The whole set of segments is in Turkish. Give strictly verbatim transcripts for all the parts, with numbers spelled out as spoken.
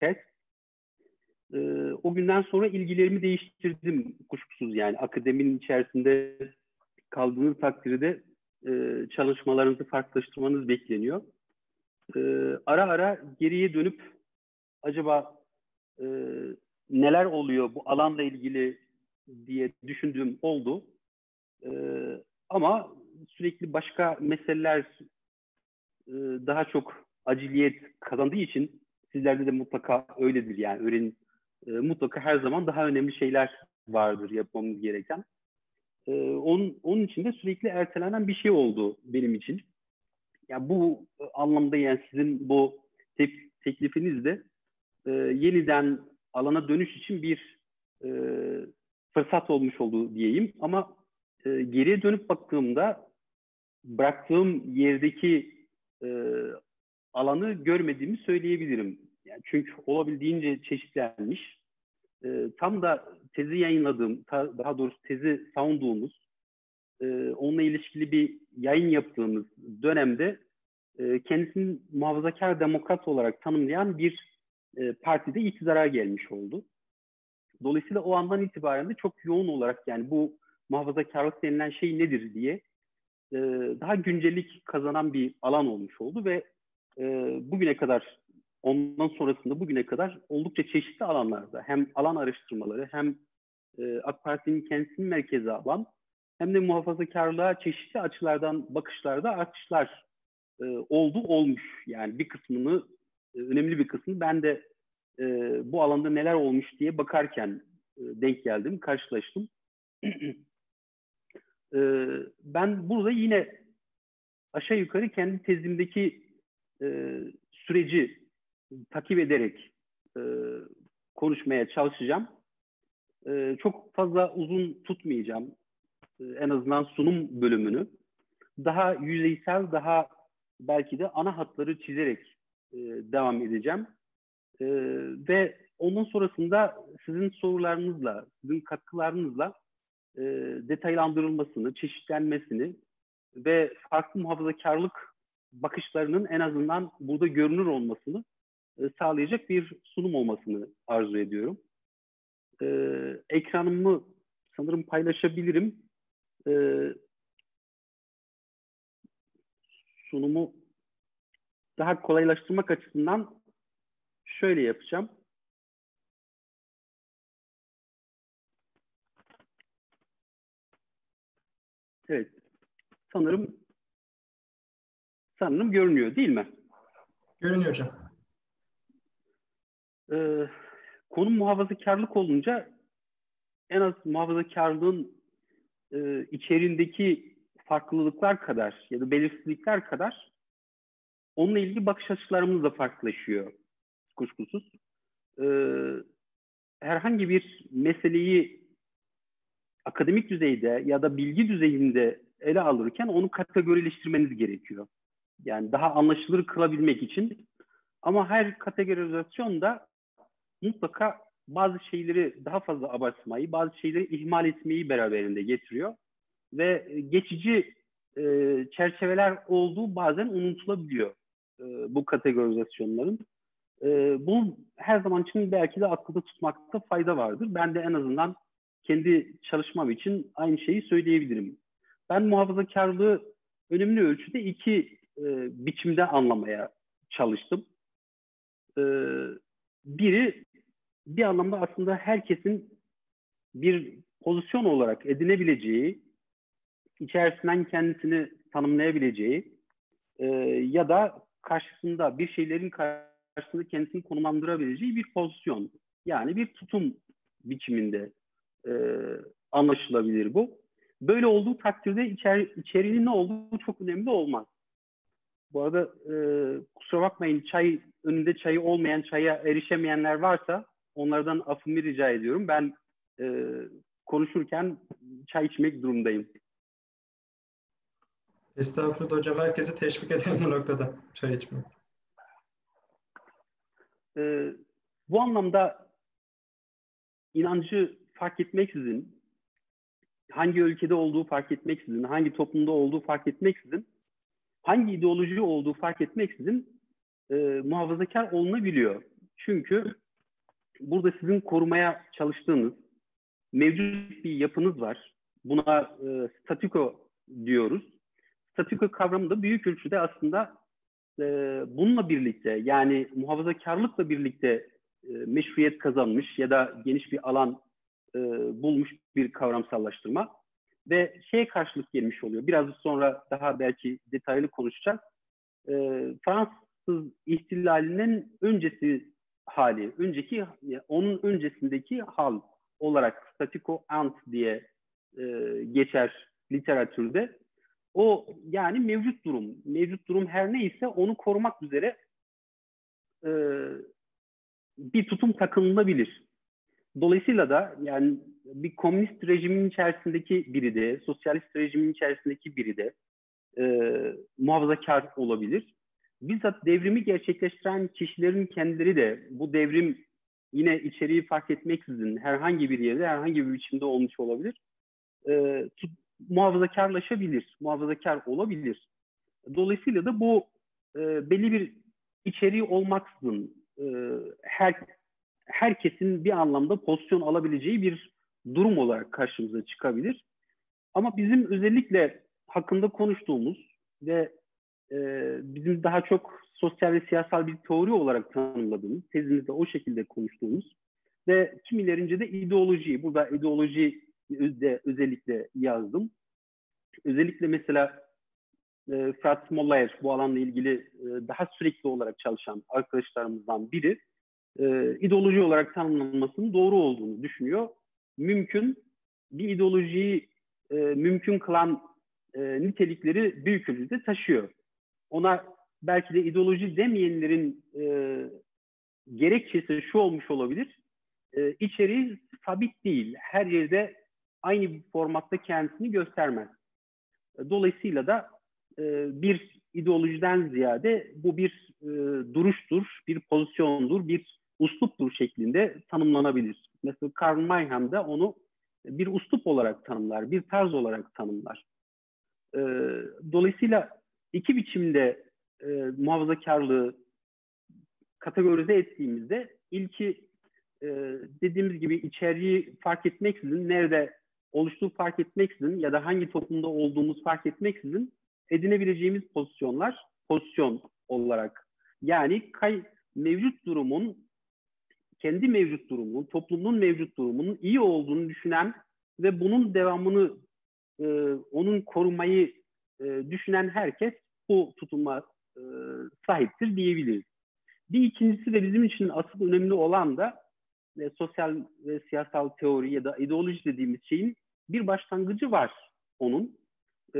tez. E, o günden sonra ilgilerimi değiştirdim kuşkusuz yani. Akademinin içerisinde kaldığınız takdirde e, çalışmalarınızı farklılaştırmanız bekleniyor. E, ara ara geriye dönüp acaba e, neler oluyor bu alanla ilgili diye düşündüğüm oldu. E, ama sürekli başka meseleler e, daha çok aciliyet kazandığı için sizlerde de mutlaka öyledir yani. Öğrenin, e, mutlaka her zaman daha önemli şeyler vardır yapmamız gereken. E, onun, onun için de sürekli ertelenen bir şey oldu benim için. Yani bu anlamda yani sizin bu tek, teklifiniz de e, yeniden alana dönüş için bir e, fırsat olmuş oldu diyeyim. Ama e, geriye dönüp baktığımda bıraktığım yerdeki e, alanı görmediğimi söyleyebilirim. Yani çünkü olabildiğince çeşitlenmiş. E, tam da tezi yayınladığım, ta, daha doğrusu tezi savunduğumuz, e, onunla ilişkili bir yayın yaptığımız dönemde e, kendisini muhafazakar demokrat olarak tanımlayan bir e, partide iktidara gelmiş oldu. Dolayısıyla o andan itibaren de çok yoğun olarak yani bu muhafazakarlık denilen şey nedir diye e, daha güncellik kazanan bir alan olmuş oldu ve e, bugüne kadar, ondan sonrasında bugüne kadar oldukça çeşitli alanlarda hem alan araştırmaları hem e, AK Parti'nin kendisini merkeze alan hem de muhafazakarlığa çeşitli açılardan bakışlarda artışlar e, oldu, olmuş. Yani bir kısmını, e, önemli bir kısmını ben de e, bu alanda neler olmuş diye bakarken e, denk geldim, karşılaştım. e, ben burada yine aşağı yukarı kendi tezimdeki e, süreci takip ederek e, konuşmaya çalışacağım. E, çok fazla uzun tutmayacağım. E, en azından sunum bölümünü. Daha yüzeysel, daha belki de ana hatları çizerek e, devam edeceğim. E, ve ondan sonrasında sizin sorularınızla, sizin katkılarınızla e, detaylandırılmasını, çeşitlenmesini ve farklı muhafazakarlık bakışlarının en azından burada görünür olmasını e, sağlayacak bir sunum olmasını arzu ediyorum. E, ekranımı sanırım paylaşabilirim. E, sunumu daha kolaylaştırmak açısından şöyle yapacağım. Evet. Sanırım sanırım görünüyor değil mi? Görünüyor hocam. Ee, konu muhafazakarlık olunca en az muhafazakarlığın e, içeriğindeki farklılıklar kadar ya da belirsizlikler kadar onunla ilgili bakış açılarımız da farklılaşıyor kuşkusuz. Ee, herhangi bir meseleyi akademik düzeyde ya da bilgi düzeyinde ele alırken onu kategorileştirmeniz gerekiyor. Yani daha anlaşılır kılabilmek için. Ama her kategorizasyon da mutlaka bazı şeyleri daha fazla abartmayı, bazı şeyleri ihmal etmeyi beraberinde getiriyor. Ve geçici e, çerçeveler olduğu bazen unutulabiliyor e, bu kategorizasyonların. E, bu her zaman için belki de akılda tutmakta fayda vardır. Ben de en azından kendi çalışmam için aynı şeyi söyleyebilirim. Ben muhafazakarlığı önemli ölçüde iki e, biçimde anlamaya çalıştım. E, biri bir anlamda aslında herkesin bir pozisyon olarak edinebileceği, içerisinden kendisini tanımlayabileceği e, ya da karşısında bir şeylerin karşısında kendisini konumlandırabileceği bir pozisyon. Yani bir tutum biçiminde e, anlaşılabilir bu. Böyle olduğu takdirde içer, içeriğinin ne olduğu çok önemli olmaz. Bu arada e, kusura bakmayın, çay önünde çayı olmayan, çaya erişemeyenler varsa onlardan affımı rica ediyorum. Ben e, konuşurken çay içmek durumundayım. Estağfurullah hocam. Herkesi teşvik ederim bu noktada çay içmek. E, bu anlamda inancı fark etmeksizin, hangi ülkede olduğu fark etmeksizin, hangi toplumda olduğu fark etmeksizin, hangi ideoloji olduğu fark etmeksizin e, muhafazakar olunabiliyor. Çünkü burada sizin korumaya çalıştığınız mevcut bir yapınız var. Buna e, statiko diyoruz. Statiko kavramı da büyük ölçüde aslında e, bununla birlikte, yani muhafazakarlıkla birlikte e, meşruiyet kazanmış ya da geniş bir alan e, bulmuş bir kavramsallaştırma ve şeye karşılık gelmiş oluyor. Biraz sonra daha belki detaylı konuşacağız. E, Fransız ihtilalinin öncesi hali, önceki onun öncesindeki hal olarak statiko ant diye e, geçer literatürde. O yani mevcut durum. Mevcut durum her neyse onu korumak üzere e, bir tutum takınılabilir. Dolayısıyla da yani bir komünist rejimin içerisindeki biri de, sosyalist rejimin içerisindeki biri de e, muhafazakar olabilir. Bizzat devrimi gerçekleştiren kişilerin kendileri de bu devrim yine içeriği fark etmeksizin herhangi bir yerde, herhangi bir biçimde olmuş olabilir. E, muhafazakarlaşabilir, muhafazakar olabilir. Dolayısıyla da bu e, belli bir içeriği olmaksızın e, her herkesin bir anlamda pozisyon alabileceği bir durum olarak karşımıza çıkabilir. Ama bizim özellikle hakkında konuştuğumuz ve e, bizim daha çok sosyal ve siyasal bir teori olarak tanımladığımız, tezimizde o şekilde konuştuğumuz ve kimilerince de ideoloji, burada ideoloji de özellikle yazdım. Özellikle mesela e, Fırat Mollaer bu alanla ilgili e, daha sürekli olarak çalışan arkadaşlarımızdan biri e, ideoloji olarak tanımlanmasının doğru olduğunu düşünüyor. Mümkün, bir ideolojiyi e, mümkün kılan e, nitelikleri büyük ölçüde taşıyor. Ona belki de ideoloji demeyenlerin e, gerekçesi şu olmuş olabilir. E, içeriği sabit değil. Her yerde aynı bir formatta kendisini göstermez. Dolayısıyla da e, bir ideolojiden ziyade bu bir e, duruştur, bir pozisyondur, bir usluptur şeklinde tanımlanabilir. Mesela Karl Mayhem de onu bir uslup olarak tanımlar, bir tarz olarak tanımlar. E, dolayısıyla iki biçimde e, muhafazakarlığı kategorize ettiğimizde ilki e, dediğimiz gibi içeriği fark etmeksizin, nerede oluştuğu fark etmeksizin ya da hangi toplumda olduğumuz fark etmeksizin edinebileceğimiz pozisyonlar, pozisyon olarak. Yani kay, mevcut durumun, kendi mevcut durumunun, toplumun mevcut durumunun iyi olduğunu düşünen ve bunun devamını, e, onun korumayı e, düşünen herkes bu tutuma e, sahiptir diyebiliriz. Bir ikincisi de bizim için asıl önemli olan da e, sosyal ve siyasal teori ya da ideoloji dediğimiz şeyin bir başlangıcı var onun. E,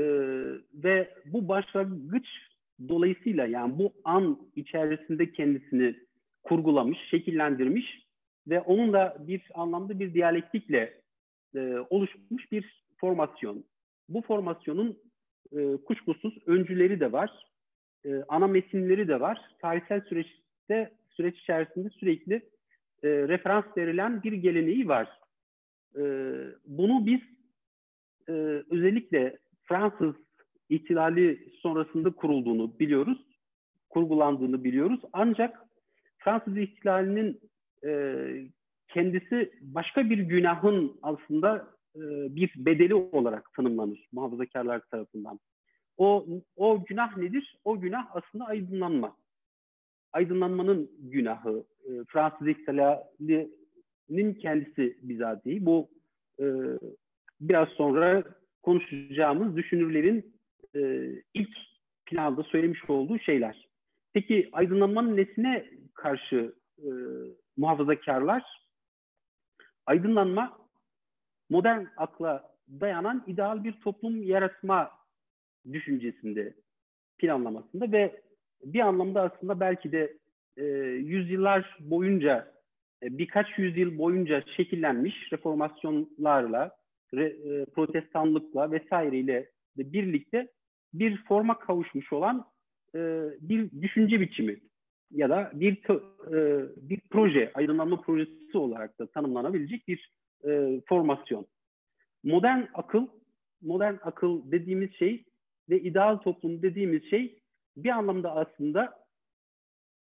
ve bu başlangıç dolayısıyla yani bu an içerisinde kendisini kurgulamış, şekillendirmiş ve onun da bir anlamda bir diyalektikle e, oluşmuş bir formasyon. Bu formasyonun e, kuşkusuz öncüleri de var, e, ana metinleri de var. Tarihsel süreçte süreç içerisinde sürekli e, referans verilen bir geleneği var. E, bunu biz e, özellikle Fransız ihtilali sonrasında kurulduğunu biliyoruz, kurgulandığını biliyoruz. Ancak Fransız ihtilalinin e, kendisi başka bir günahın aslında e, bir bedeli olarak tanımlanır muhafazakarlar tarafından. O, o günah nedir? O günah aslında aydınlanma. Aydınlanmanın günahı. E, Fransız ihtilalinin kendisi bizatihi. Bu e, biraz sonra konuşacağımız düşünürlerin e, ilk planda söylemiş olduğu şeyler. Peki aydınlanmanın nesine karşı e, muhafazakarlar? Aydınlanma modern akla dayanan ideal bir toplum yaratma düşüncesinde, planlamasında ve bir anlamda aslında belki de e, yüzyıllar boyunca, e, birkaç yüzyıl boyunca şekillenmiş reformasyonlarla, re, e, protestanlıkla vesaireyle de birlikte bir forma kavuşmuş olan e, bir düşünce biçimi ya da bir e, bir proje, aydınlanma projesi olarak da tanımlanabilecek bir e, formasyon. Modern akıl, modern akıl dediğimiz şey ve ideal toplum dediğimiz şey bir anlamda aslında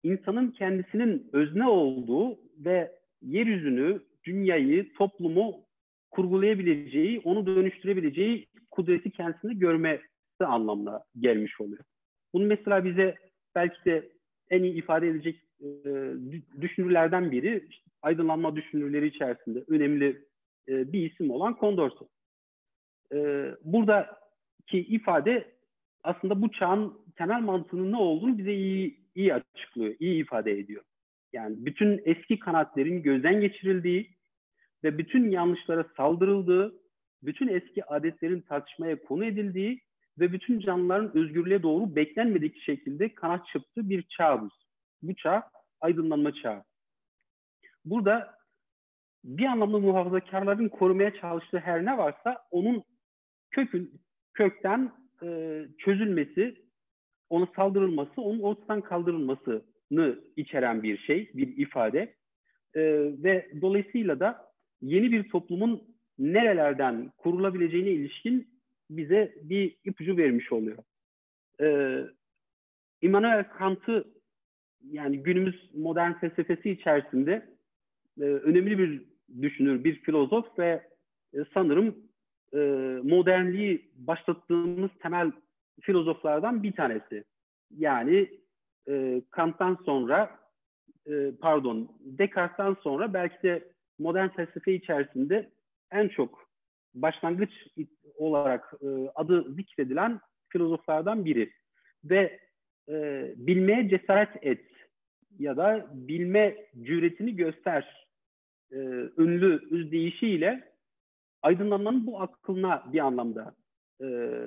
insanın kendisinin özne olduğu ve yeryüzünü, dünyayı, toplumu kurgulayabileceği, onu dönüştürebileceği kudreti kendisinde görmesi anlamına gelmiş oluyor. Bunu mesela bize belki de en iyi ifade edecek e, düşünürlerden biri, işte aydınlanma düşünürleri içerisinde önemli e, bir isim olan Condorcet. E, buradaki ifade aslında bu çağın temel mantığının ne olduğunu bize iyi, iyi açıklıyor, iyi ifade ediyor. Yani bütün eski kanaatlerin gözden geçirildiği ve bütün yanlışlara saldırıldığı, bütün eski adetlerin tartışmaya konu edildiği ve bütün canlıların özgürlüğe doğru beklenmedik şekilde kanat çırptığı bir çağdır. Bu çağ aydınlanma çağı. Burada bir anlamda muhafazakarların korumaya çalıştığı her ne varsa onun kökün, kökten e, çözülmesi, ona saldırılması, onun ortadan kaldırılmasını içeren bir şey, bir ifade. E, ve dolayısıyla da yeni bir toplumun nerelerden kurulabileceğine ilişkin bize bir ipucu vermiş oluyor. E, Immanuel Kant'ı, yani günümüz modern felsefesi içerisinde e, önemli bir düşünür, bir filozof ve e, sanırım e, modernliği başlattığımız temel filozoflardan bir tanesi. Yani e, Kant'tan sonra, e, pardon, Descartes'tan sonra belki de modern felsefe içerisinde en çok başlangıç olarak e, adı zikredilen filozoflardan biri. Ve e, bilmeye cesaret et ya da bilme cüretini göster e, ünlü özdeyişiyle aydınlanmanın bu akılına bir anlamda e,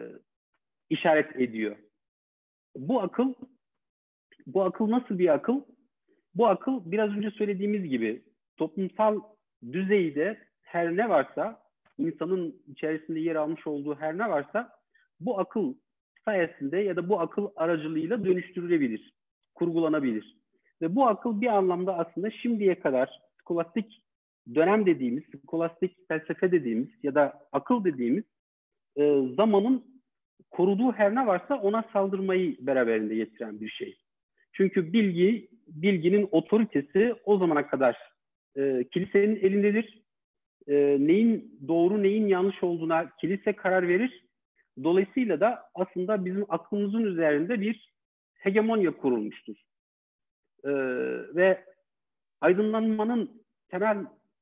işaret ediyor. Bu akıl, bu akıl nasıl bir akıl? Bu akıl biraz önce söylediğimiz gibi toplumsal düzeyde her ne varsa, insanın içerisinde yer almış olduğu her ne varsa bu akıl sayesinde ya da bu akıl aracılığıyla dönüştürülebilir, kurgulanabilir. Ve bu akıl bir anlamda aslında şimdiye kadar skolastik dönem dediğimiz, skolastik felsefe dediğimiz ya da akıl dediğimiz e, zamanın koruduğu her ne varsa ona saldırmayı beraberinde getiren bir şey. Çünkü bilgi, bilginin otoritesi o zamana kadar e, kilisenin elindedir. E, neyin doğru, neyin yanlış olduğuna kilise karar verir. Dolayısıyla da aslında bizim aklımızın üzerinde bir hegemonya kurulmuştur. E, ve aydınlanmanın temel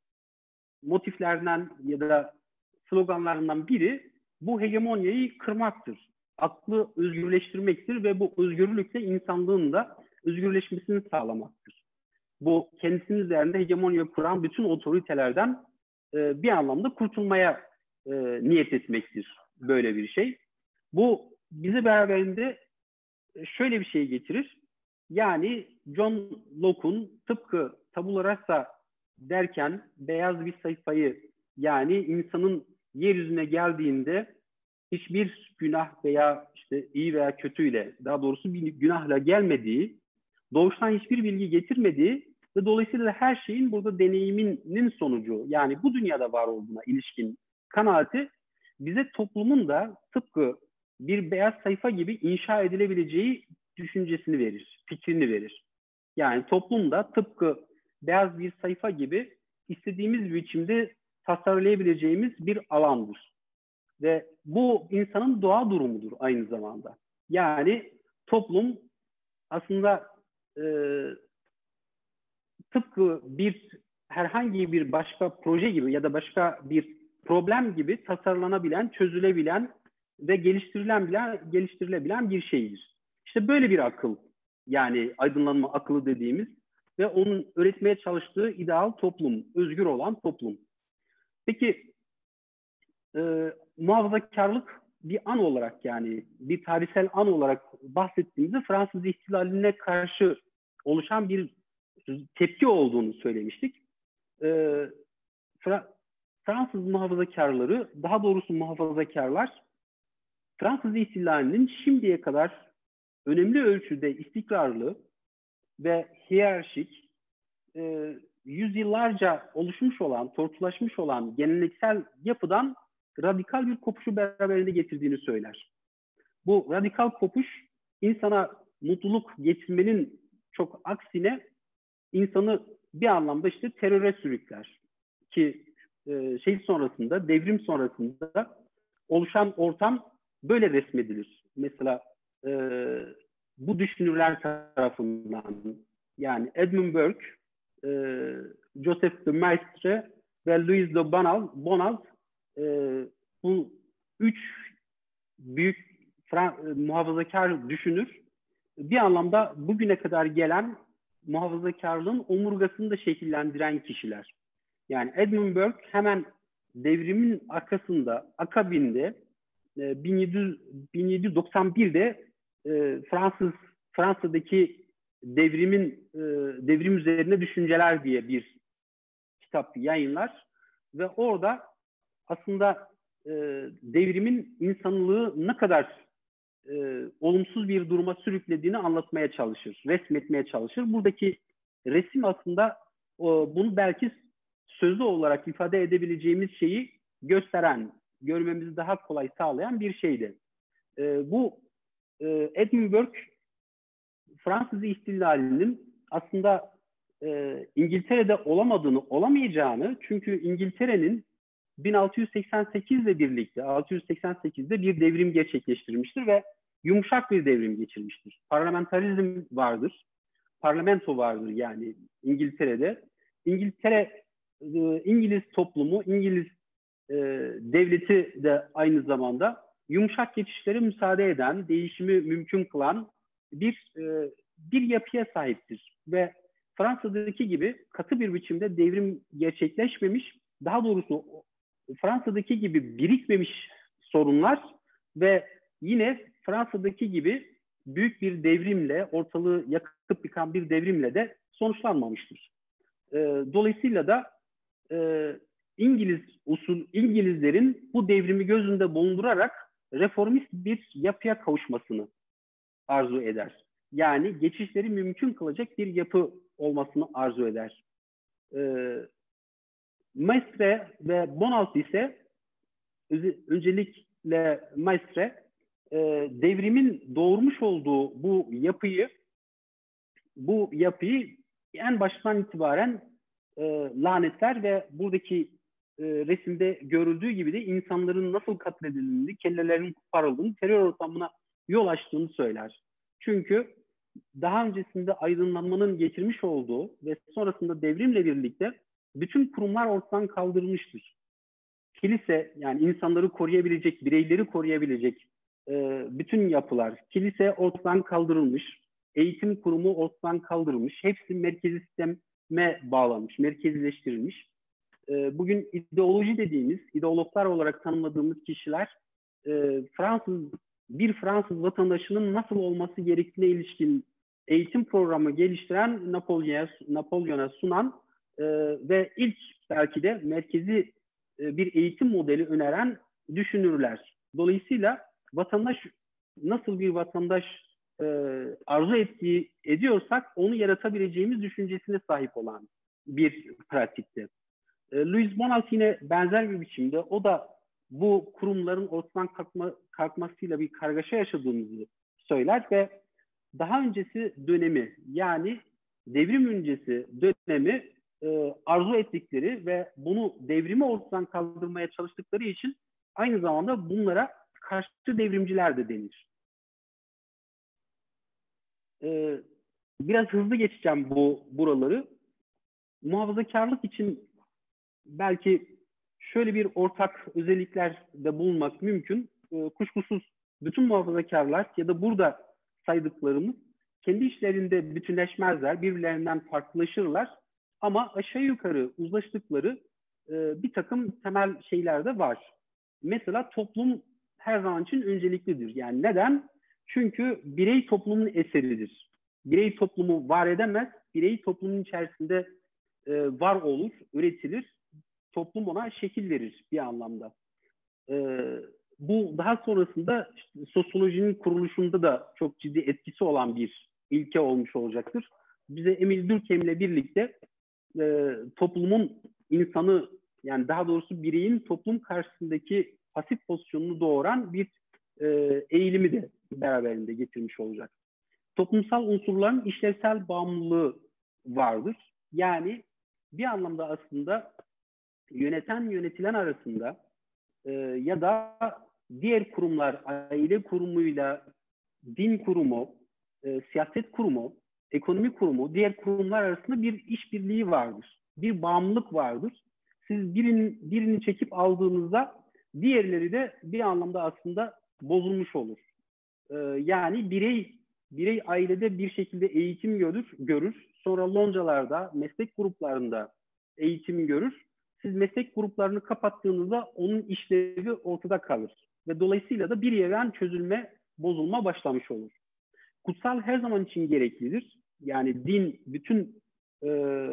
motiflerinden ya da sloganlarından biri bu hegemonyayı kırmaktır. Aklı özgürleştirmektir ve bu özgürlükle insanlığın da özgürleşmesini sağlamaktır. Bu kendisinin üzerinde hegemonya kuran bütün otoritelerden e, bir anlamda kurtulmaya e, niyet etmektir böyle bir şey. Bu bize beraberinde şöyle bir şey getirir. Yani John Locke'un tıpkı tabula rasa derken beyaz bir sayfayı, yani insanın yeryüzüne geldiğinde hiçbir günah veya işte iyi veya kötüyle, daha doğrusu bir günahla gelmediği, doğuştan hiçbir bilgi getirmediği ve dolayısıyla da her şeyin burada deneyiminin sonucu, yani bu dünyada var olduğuna ilişkin kanaati bize toplumun da tıpkı bir beyaz sayfa gibi inşa edilebileceği düşüncesini verir, fikrini verir. Yani toplumda tıpkı beyaz bir sayfa gibi istediğimiz biçimde tasarlayabileceğimiz bir alandır. Ve bu insanın doğa durumudur aynı zamanda. Yani toplum aslında e, tıpkı bir herhangi bir başka proje gibi ya da başka bir problem gibi tasarlanabilen, çözülebilen ve geliştirilebilen, geliştirilebilen bir şeydir. İşte böyle bir akıl, yani aydınlanma akıllı dediğimiz ve onun öğretmeye çalıştığı ideal toplum, özgür olan toplum. Peki e, muhafazakarlık bir an olarak, yani bir tarihsel an olarak bahsettiğimizde Fransız ihtilaline karşı oluşan bir tepki olduğunu söylemiştik. E, Fra Fransız muhafazakarları, daha doğrusu muhafazakarlar, Fransız ihtilalinin şimdiye kadar önemli ölçüde istikrarlı ve hiyerarşik, e, yüzyıllarca oluşmuş olan, tortulaşmış olan geleneksel yapıdan radikal bir kopuşu beraberinde getirdiğini söyler. Bu radikal kopuş insana mutluluk getirmenin Çok aksine insanı bir anlamda işte teröre sürükler. Ki e, şey sonrasında, devrim sonrasında oluşan ortam böyle resmedilir. Mesela e, bu düşünürler tarafından, yani Edmund Burke, e, Joseph de Maistre ve Louis de Bonald, e, bu üç büyük Fra- muhafazakar düşünür bir anlamda bugüne kadar gelen muhafazakarlığın omurgasını da şekillendiren kişiler. Yani Edmund Burke hemen devrimin arkasında, akabinde e, bin yedi yüz doksan bir'de e, Fransız Fransa'daki devrimin e, devrim üzerine düşünceler diye bir kitap yayınlar ve orada aslında e, devrimin insanlığı ne kadar e, olumsuz bir duruma sürüklediğini anlatmaya çalışır, resmetmeye çalışır. Buradaki resim aslında o, bunu belki sözlü olarak ifade edebileceğimiz şeyi gösteren, görmemizi daha kolay sağlayan bir şeydi. E, bu e, Edmund Burke Fransız ihtilalinin aslında e, İngiltere'de olamadığını, olamayacağını, çünkü İngiltere'nin bin altı yüz seksen sekiz ile birlikte altı yüz seksen sekiz'de bir devrim gerçekleştirmiştir ve yumuşak bir devrim geçirmiştir. Parlamenterizm vardır, parlamento vardır yani İngiltere'de. İngiltere, İngiliz toplumu, İngiliz e, devleti de aynı zamanda yumuşak geçişlere müsaade eden, değişimi mümkün kılan bir e, bir yapıya sahiptir. Ve Fransa'daki gibi katı bir biçimde devrim gerçekleşmemiş, daha doğrusu Fransa'daki gibi birikmemiş sorunlar ve yine Fransa'daki gibi büyük bir devrimle, ortalığı yakıp yıkan bir devrimle de sonuçlanmamıştır. E, dolayısıyla da e, İngiliz usul, İngilizlerin bu devrimi gözünde bulundurarak reformist bir yapıya kavuşmasını arzu eder. Yani geçişleri mümkün kılacak bir yapı olmasını arzu eder. E, Maistre ve Bonald ise öncelikle Maistre e, devrimin doğurmuş olduğu bu yapıyı bu yapıyı en baştan itibaren e, lanetler ve buradaki e, resimde görüldüğü gibi de insanların nasıl katledildiğini, kellelerin koparıldığını, terör ortamına yol açtığını söyler. Çünkü daha öncesinde aydınlanmanın getirmiş olduğu ve sonrasında devrimle birlikte bütün kurumlar ortadan kaldırılmıştır. Kilise, yani insanları koruyabilecek, bireyleri koruyabilecek e, bütün yapılar, kilise ortadan kaldırılmış, eğitim kurumu ortadan kaldırılmış, hepsi merkezi sisteme bağlanmış, merkezileştirilmiş. E, bugün ideoloji dediğimiz, ideologlar olarak tanımladığımız kişiler, e, Fransız bir Fransız vatandaşının nasıl olması gerektiğine ilişkin eğitim programı geliştiren Napolyon'a Napolyon'a sunan e, ve ilk belki de merkezi e, bir eğitim modeli öneren düşünürler. Dolayısıyla vatandaş nasıl bir vatandaş e, arzu ettiği ediyorsak onu yaratabileceğimiz düşüncesine sahip olan bir pratikti. E, Louis Bonald yine benzer bir biçimde o da bu kurumların ortadan kalkma, kalkmasıyla bir kargaşa yaşadığımızı söyler ve daha öncesi dönemi, yani devrim öncesi dönemi e, arzu ettikleri ve bunu devrimi ortadan kaldırmaya çalıştıkları için aynı zamanda bunlara karşı devrimciler de denir. E, biraz hızlı geçeceğim bu buraları. Muhafazakarlık için belki şöyle bir ortak özelliklerde bulunmak mümkün. E, kuşkusuz bütün muhafazakarlar ya da burada saydıklarımız kendi işlerinde bütünleşmezler, birbirlerinden farklılaşırlar. Ama aşağı yukarı uzlaştıkları e, bir takım temel şeyler de var. Mesela toplum her zaman için önceliklidir. Yani neden? Çünkü birey toplumun eseridir. Birey toplumu var edemez, birey toplumun içerisinde e, var olur, üretilir. Toplum ona şekil verir bir anlamda. E, bu daha sonrasında işte, sosyolojinin kuruluşunda da çok ciddi etkisi olan bir ilke olmuş olacaktır. Bize Emil Durkheim ile birlikte e, toplumun insanı, yani daha doğrusu bireyin toplum karşısındaki pasif pozisyonunu doğuran bir e, eğilimi de beraberinde getirmiş olacak. toplumsal unsurların işlevsel bağımlılığı vardır. Yani bir anlamda aslında yöneten yönetilen arasında e, ya da diğer kurumlar, aile kurumuyla din kurumu, e, siyaset kurumu, ekonomi kurumu, diğer kurumlar arasında bir işbirliği vardır. Bir bağımlılık vardır. Siz birini, birini çekip aldığınızda diğerleri de bir anlamda aslında bozulmuş olur. E, yani birey birey ailede bir şekilde eğitim görür, görür. Sonra loncalarda, meslek gruplarında eğitim görür. Siz meslek gruplarını kapattığınızda onun işlevi ortada kalır. Ve dolayısıyla da bir yerden çözülme, bozulma başlamış olur. Kutsal her zaman için gereklidir. Yani din bütün e,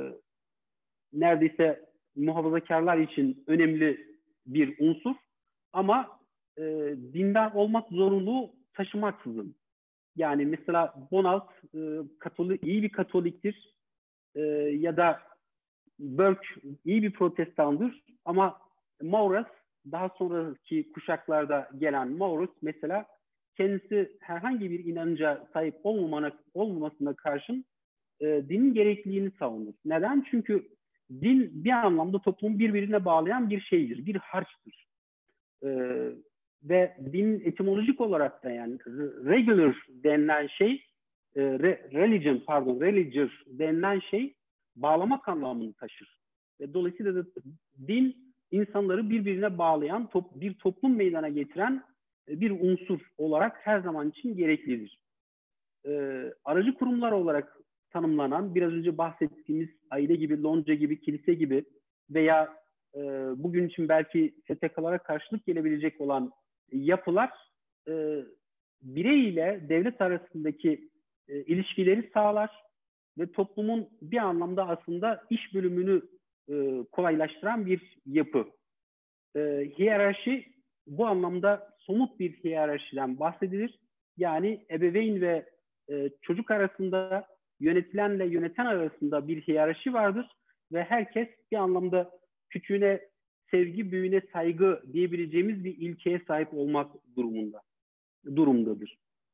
neredeyse muhafazakarlar için önemli bir unsur. Ama e, dindar olmak zorunluluğu taşımaksızın. Yani mesela Bonald e, Katolik, iyi bir Katoliktir e, ya da Burke iyi bir Protestandır ama Maurras, daha sonraki kuşaklarda gelen Maurras mesela kendisi herhangi bir inanca sahip olmamana, olmamasına karşın e, dinin gerekliliğini savunur. Neden? Çünkü din bir anlamda toplumu birbirine bağlayan bir şeydir, bir harçtır. E, ve din etimolojik olarak da yani regular denilen şey, e, religion pardon, religious denilen şey bağlamak anlamını taşır. Ve dolayısıyla da din insanları birbirine bağlayan, top, bir toplum meydana getiren bir unsur olarak her zaman için gereklidir. Ee, aracı kurumlar olarak tanımlanan, biraz önce bahsettiğimiz aile gibi, lonca gibi, kilise gibi veya e, bugün için belki S T K'lara karşılık gelebilecek olan yapılar e, birey ile devlet arasındaki e, ilişkileri sağlar ve toplumun bir anlamda aslında iş bölümünü e, kolaylaştıran bir yapı. E, hiyerarşi bu anlamda somut bir hiyerarşiden bahsedilir. Yani ebeveyn ve e, çocuk arasında, yönetilenle yöneten arasında bir hiyerarşi vardır ve herkes bir anlamda küçüğüne sevgi, büyüğüne saygı diyebileceğimiz bir ilkeye sahip olmak durumunda durumdadır.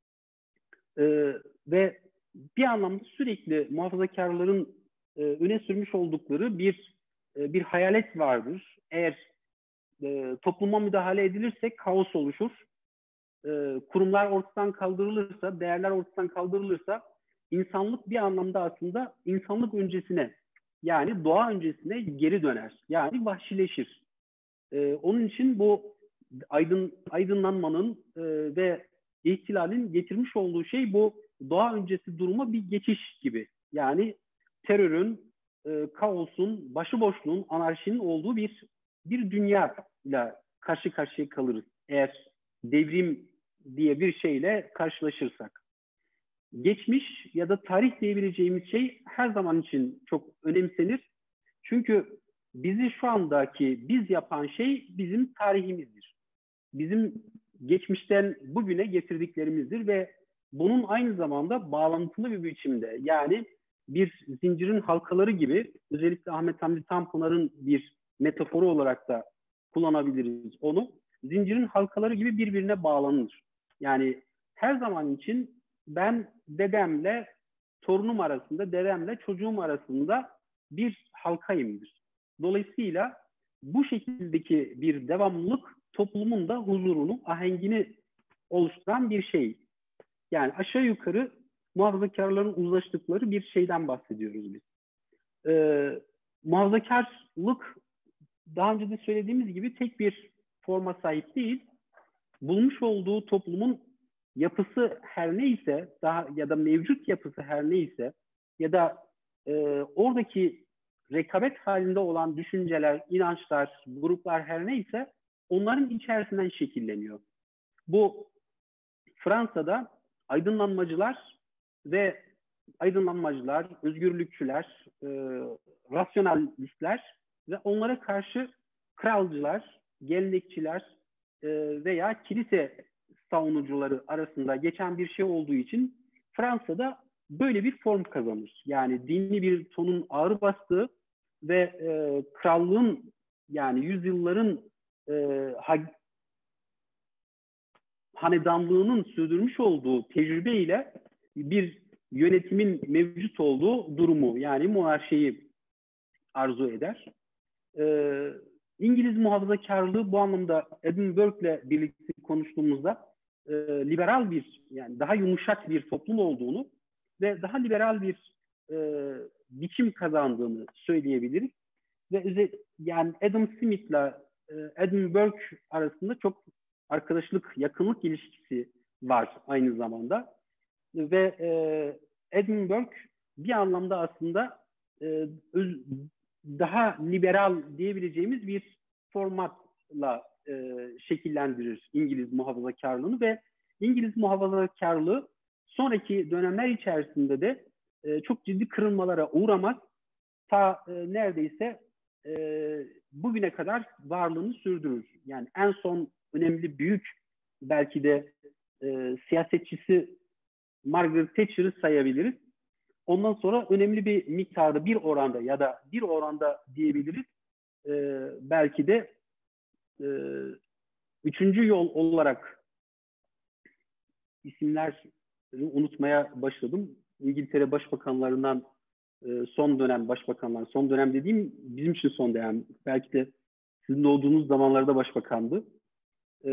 E, ve bir anlamda sürekli muhafazakarların e, öne sürmüş oldukları bir e, bir hayalet vardır. Eğer e, topluma müdahale edilirse kaos oluşur. E, kurumlar ortadan kaldırılırsa, değerler ortadan kaldırılırsa insanlık bir anlamda aslında insanlık öncesine, yani doğa öncesine geri döner. Yani vahşileşir. E, onun için bu aydın, aydınlanmanın e, ve ihtilalin getirmiş olduğu şey bu doğa öncesi duruma bir geçiş gibi. Yani terörün, e, kaosun, başıboşluğun, anarşinin olduğu bir bir dünya ile karşı karşıya kalırız. Eğer devrim diye bir şeyle karşılaşırsak. Geçmiş ya da tarih diyebileceğimiz şey her zaman için çok önemsenir. Çünkü bizi şu andaki biz yapan şey bizim tarihimizdir. Bizim geçmişten bugüne getirdiklerimizdir ve bunun aynı zamanda bağlantılı bir biçimde, yani bir zincirin halkaları gibi, özellikle Ahmet Hamdi Tanpınar'ın bir metaforu olarak da kullanabiliriz onu. Zincirin halkaları gibi birbirine bağlanır. Yani her zaman için ben dedemle torunum arasında, dedemle çocuğum arasında bir halkayımdır. Dolayısıyla bu şekildeki bir devamlılık toplumun da huzurunu, ahengini oluşturan bir şey. Yani aşağı yukarı muhafazakarların uzlaştıkları bir şeyden bahsediyoruz biz. Ee, muhafazakarlık daha önce de söylediğimiz gibi tek bir forma sahip değil. Bulmuş olduğu toplumun yapısı her neyse, daha ya da mevcut yapısı her neyse ya da e, oradaki rekabet halinde olan düşünceler, inançlar, gruplar her neyse onların içerisinden şekilleniyor. Bu Fransa'da aydınlanmacılar ve aydınlanmacılar, özgürlükçüler, e, rasyonalistler ve onlara karşı kralcılar, gelenekçiler e, veya kilise savunucuları arasında geçen bir şey olduğu için Fransa'da böyle bir form kazanır. Yani dini bir tonun ağır bastığı ve e, krallığın, yani yüzyılların e, hanedanlığının sürdürmüş olduğu tecrübe ile bir yönetimin mevcut olduğu durumu, yani monarşiyi arzu eder. Ee, İngiliz muhafazakarlığı bu anlamda Edmund Burke'le birlikte konuştuğumuzda e, liberal bir, yani daha yumuşak bir toplum olduğunu ve daha liberal bir e, biçim kazandığını söyleyebiliriz. Ve yani Adam Smith'le e, Edmund Burke arasında çok arkadaşlık, yakınlık ilişkisi var aynı zamanda. Ve e, Edmund Burke bir anlamda aslında e, öz, daha liberal diyebileceğimiz bir formatla e, şekillendirir İngiliz muhafazakarlığını ve İngiliz muhafazakarlığı sonraki dönemler içerisinde de e, çok ciddi kırılmalara uğramaz. Ta e, neredeyse e, bugüne kadar varlığını sürdürür. Yani en son önemli büyük belki de e, siyasetçisi Margaret Thatcher'ı sayabiliriz. Ondan sonra önemli bir miktarda, bir oranda ya da bir oranda diyebiliriz. E, belki de e, üçüncü yol olarak isimleri unutmaya başladım. İngiltere başbakanlarından e, son dönem başbakanlar, son dönem dediğim bizim için son dönem. Belki de sizin doğduğunuz zamanlarda başbakandı. E,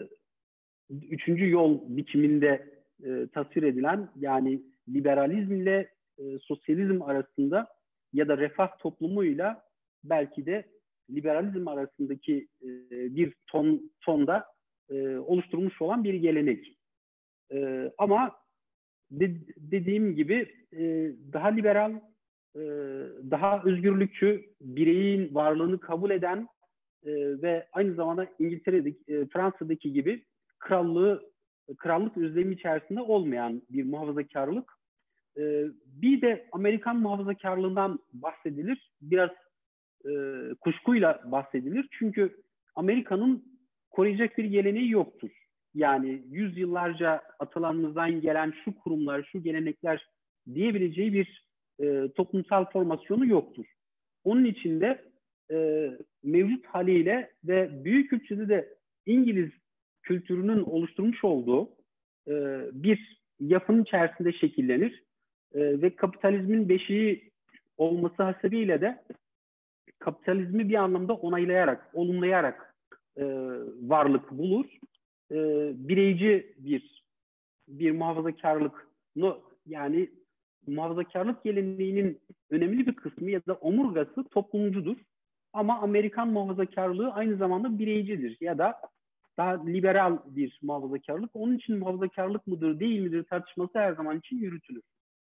üçüncü yol biçiminde e, tasvir edilen, yani liberalizmle e, sosyalizm arasında ya da refah toplumuyla belki de liberalizm arasındaki e, bir ton tonda e, oluşturulmuş olan bir gelenek. E, ama de, dediğim gibi e, daha liberal, e, daha özgürlükçü, bireyin varlığını kabul eden e, ve aynı zamanda İngiltere'deki, e, Fransa'daki gibi krallığı, krallık özlemi içerisinde olmayan bir muhafazakarlık. E, bir de Amerikan muhafazakarlığından bahsedilir. Biraz e, kuşkuyla bahsedilir. Çünkü Amerika'nın koruyacak bir geleneği yoktur. Yani yüzyıllarca atalarımızdan gelen şu kurumlar, şu gelenekler diyebileceği bir e, toplumsal formasyonu yoktur. Onun için de e, mevcut haliyle ve büyük ölçüde de İngiliz kültürünün oluşturmuş olduğu e, bir yapının içerisinde şekillenir. E, ve kapitalizmin beşiği olması hasebiyle de kapitalizmi bir anlamda onaylayarak, olumlayarak e, varlık bulur. E, bireyci bir bir muhafazakarlık, no, yani muhafazakarlık geleneğinin önemli bir kısmı ya da omurgası toplumcudur. Ama Amerikan muhafazakarlığı aynı zamanda bireycidir ya da daha liberal bir muhafazakarlık. Onun için muhafazakarlık mıdır, değil midir tartışması her zaman için yürütülür.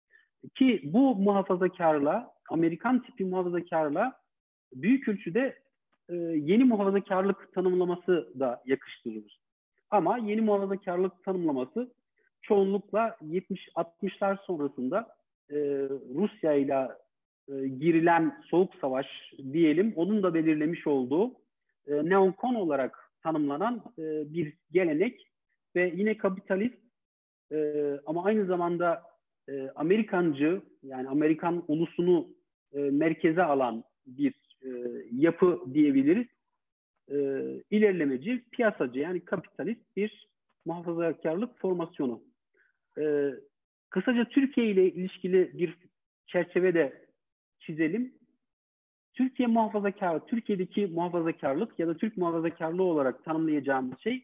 Ki bu muhafazakarlığa, Amerikan tipi muhafazakarlığa büyük ölçüde e, yeni muhafazakarlık tanımlaması da yakıştırılır. Ama yeni muhafazakarlık tanımlaması çoğunlukla yetmiş altmışlar sonrasında e, Rusya ile e, girilen soğuk savaş diyelim, onun da belirlemiş olduğu e, neokon olarak tanımlanan e, bir gelenek ve yine kapitalist e, ama aynı zamanda e, Amerikancı, yani Amerikan ulusunu e, merkeze alan bir e, yapı diyebiliriz. E, ilerlemeci, piyasacı, yani kapitalist bir muhafazakarlık formasyonu. E, kısaca Türkiye ile ilişkili bir çerçeve de çizelim. Türkiye muhafazakar, Türkiye'deki muhafazakarlık ya da Türk muhafazakarlığı olarak tanımlayacağımız şey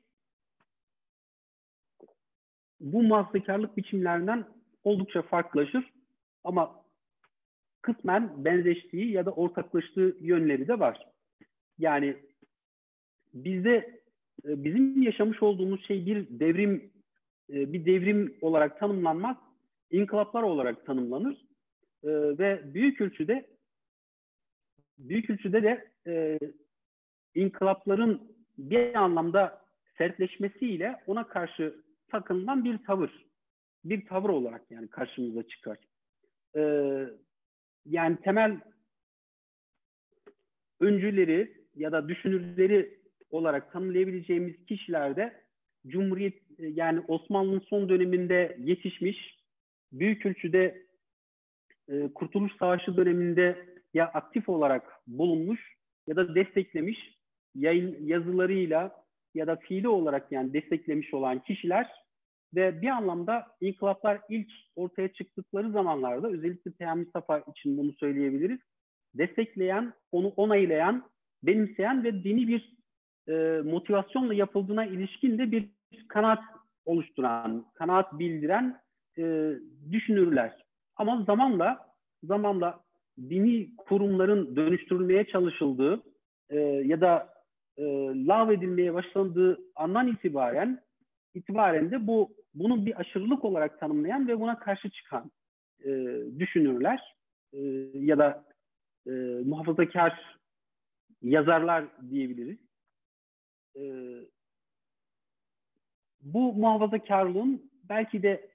bu muhafazakarlık biçimlerinden oldukça farklılaşır ama kısmen benzeştiği ya da ortaklaştığı yönleri de var. Yani bizde bizim yaşamış olduğumuz şey bir devrim bir devrim olarak tanımlanmaz, inkılaplar olarak tanımlanır ve büyük ölçüde büyük ölçüde de e, inkılapların bir anlamda sertleşmesiyle ona karşı takınılan bir tavır, bir tavır olarak yani karşımıza çıkar. E, yani temel öncüleri ya da düşünürleri olarak tanımlayabileceğimiz kişilerde Cumhuriyet, yani Osmanlı'nın son döneminde yetişmiş, büyük ölçüde e, Kurtuluş Savaşı döneminde ya aktif olarak bulunmuş ya da desteklemiş, yayın yazılarıyla ya da fiili olarak yani desteklemiş olan kişiler Ve bir anlamda inkılaplar ilk ortaya çıktıkları zamanlarda, özellikle Peyami Safa için bunu söyleyebiliriz, destekleyen, onu onaylayan, benimseyen ve dini bir e, motivasyonla yapıldığına ilişkin de bir kanaat oluşturan, kanaat bildiren e, düşünürler. Ama zamanla, zamanla dini kurumların dönüştürülmeye çalışıldığı e, ya da e, lağvedilmeye başlandığı andan itibaren itibaren de bu bunun bir aşırılık olarak tanımlayan ve buna karşı çıkan e, düşünürler e, ya da e, muhafazakar yazarlar diyebiliriz. E, bu muhafazakarlığın belki de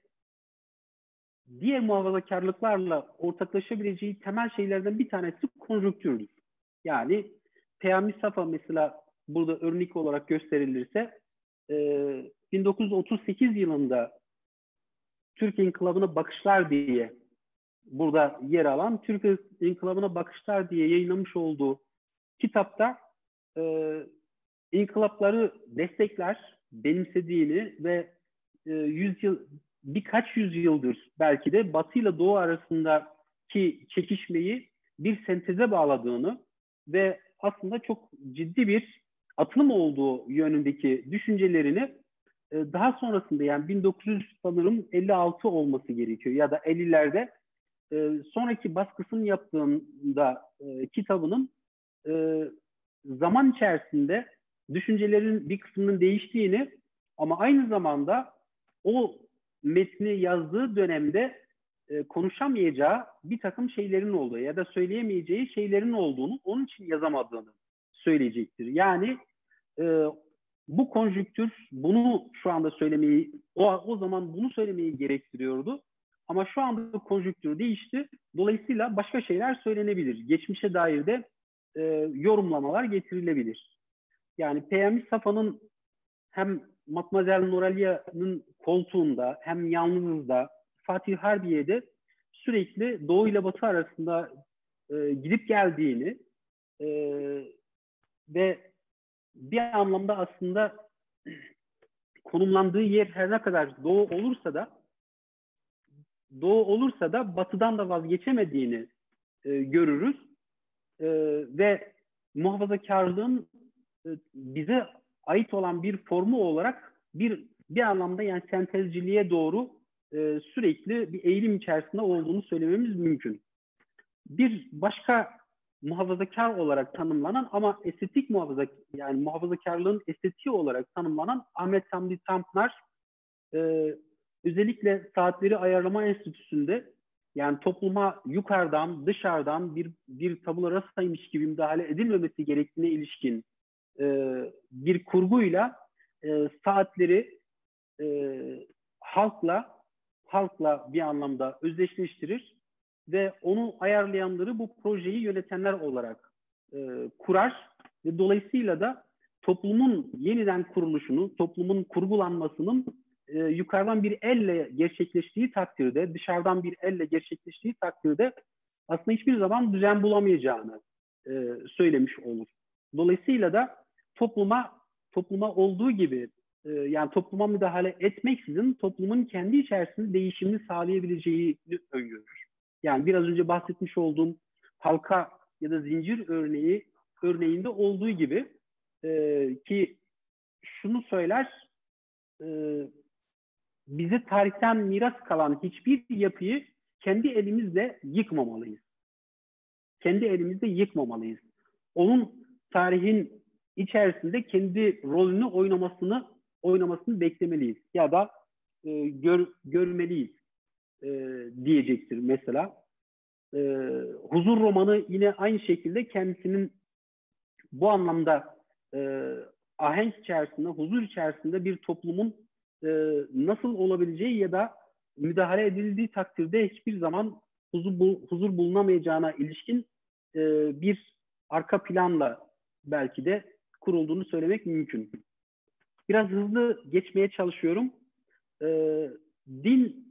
diğer muhafazakarlıklarla ortaklaşabileceği temel şeylerden bir tanesi konjonktürdür. Yani Peyami Safa mesela burada örnek olarak gösterilirse e, bin dokuz yüz otuz sekiz yılında Türk İnkılabı'na Bakışlar diye burada yer alan Türk İnkılabı'na Bakışlar diye yayınlamış olduğu kitapta e, inkılapları destekler, benimsediğini ve e, yüzyıl birkaç yüzyıldır belki de Batı ile Doğu arasındaki çekişmeyi bir senteze bağladığını ve aslında çok ciddi bir atılım olduğu yönündeki düşüncelerini e, daha sonrasında, yani bin dokuz yüz sanırım elli altı olması gerekiyor ya da ellilerde e, sonraki baskısını yaptığında e, kitabının e, zaman içerisinde düşüncelerin bir kısmının değiştiğini ama aynı zamanda o metni yazdığı dönemde e, konuşamayacağı bir takım şeylerin olduğu ya da söyleyemeyeceği şeylerin olduğunu, onun için yazamadığını söyleyecektir. Yani e, bu konjüktür bunu şu anda söylemeyi, o, o zaman bunu söylemeyi gerektiriyordu. Ama şu anda konjüktür değişti. Dolayısıyla başka şeyler söylenebilir. Geçmişe dair de e, yorumlamalar getirilebilir. Yani Peyami Safa'nın hem Matmazel Noralia'nın koltuğunda hem yalnızda Fatih Harbiye'de sürekli Doğu ile Batı arasında e, gidip geldiğini e, ve bir anlamda aslında konumlandığı yer her ne kadar Doğu olursa da Doğu olursa da Batı'dan da vazgeçemediğini e, görürüz e, ve muhafazakarlığın e, bize ait olan bir formu olarak bir bir anlamda yani sentezciliğe doğru e, sürekli bir eğilim içerisinde olduğunu söylememiz mümkün. Bir başka muhafazakar olarak tanımlanan ama estetik muhafaza yani muhafazakarlığın estetiği olarak tanımlanan Ahmet Hamdi Tanpınar e, özellikle Saatleri Ayarlama Enstitüsü'nde yani topluma yukarıdan, dışarıdan bir bir tabula rasaymış gibi müdahale edilmemesi gerektiğine ilişkin e, bir kurguyla e, saatleri e, halkla halkla bir anlamda özdeşleştirir ve onu ayarlayanları bu projeyi yönetenler olarak e, kurar ve dolayısıyla da toplumun yeniden kuruluşunu, toplumun kurgulanmasının e, yukarıdan bir elle gerçekleştiği takdirde, dışarıdan bir elle gerçekleştiği takdirde aslında hiçbir zaman düzen bulamayacağını e, söylemiş olur. Dolayısıyla da topluma topluma olduğu gibi e, yani topluma müdahale etmeksizin toplumun kendi içerisinde değişimini sağlayabileceğini öngörür. Yani biraz önce bahsetmiş olduğum halka ya da zincir örneği örneğinde olduğu gibi e, ki şunu söyler e, bize tarihten miras kalan hiçbir yapıyı kendi elimizle yıkmamalıyız. Kendi elimizle yıkmamalıyız. Onun tarihin içerisinde kendi rolünü oynamasını oynamasını beklemeliyiz ya da e, gör, görmeliyiz e, diyecektir mesela. E, Huzur romanı yine aynı şekilde kendisinin bu anlamda e, ahenk içerisinde, huzur içerisinde bir toplumun e, nasıl olabileceği ya da müdahale edildiği takdirde hiçbir zaman huzur, bul, huzur bulunamayacağına ilişkin e, bir arka planla belki de kurulduğunu söylemek mümkün. Biraz hızlı geçmeye çalışıyorum. E, din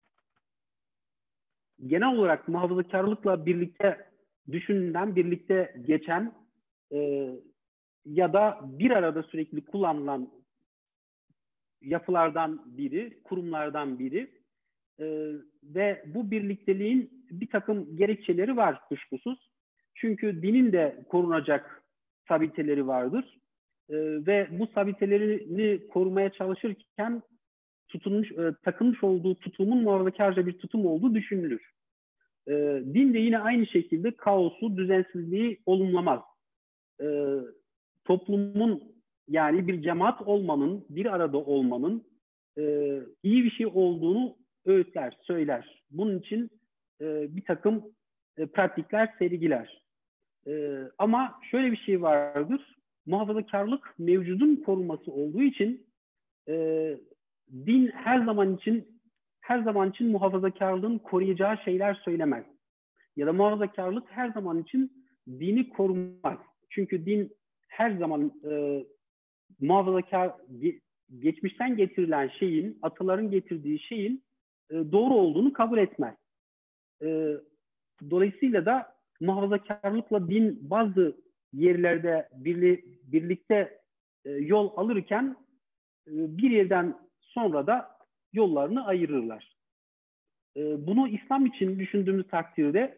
genel olarak muhafazakarlıkla birlikte düşünülen, birlikte geçen e, ya da bir arada sürekli kullanılan yapılardan biri, kurumlardan biri. E, ve bu birlikteliğin bir takım gerekçeleri var kuşkusuz. Çünkü dinin de korunacak sabiteleri vardır. E, ve bu sabitelerini korumaya çalışırken tutunmuş, e, takılmış olduğu tutumun muhafazakarca bir tutum olduğu düşünülür. E, din de yine aynı şekilde kaosu, düzensizliği olumlamaz. E, toplumun, yani bir cemaat olmanın, bir arada olmanın e, iyi bir şey olduğunu öğütler, söyler. Bunun için e, bir takım e, pratikler sergiler. E, ama şöyle bir şey vardır, muhafazakarlık mevcudun korunması olduğu için e, din her zaman için her zaman için muhafazakarlığın koruyacağı şeyler söylemez. Ya da muhafazakarlık her zaman için dini korumaz. Çünkü din her zaman e, muhafazakar, geçmişten getirilen şeyin, ataların getirdiği şeyin e, doğru olduğunu kabul etmez. E, dolayısıyla da muhafazakarlıkla din bazı yerlerde birli, birlikte e, yol alırken e, bir yerden sonra da yollarını ayırırlar. E, bunu İslam için düşündüğümüz takdirde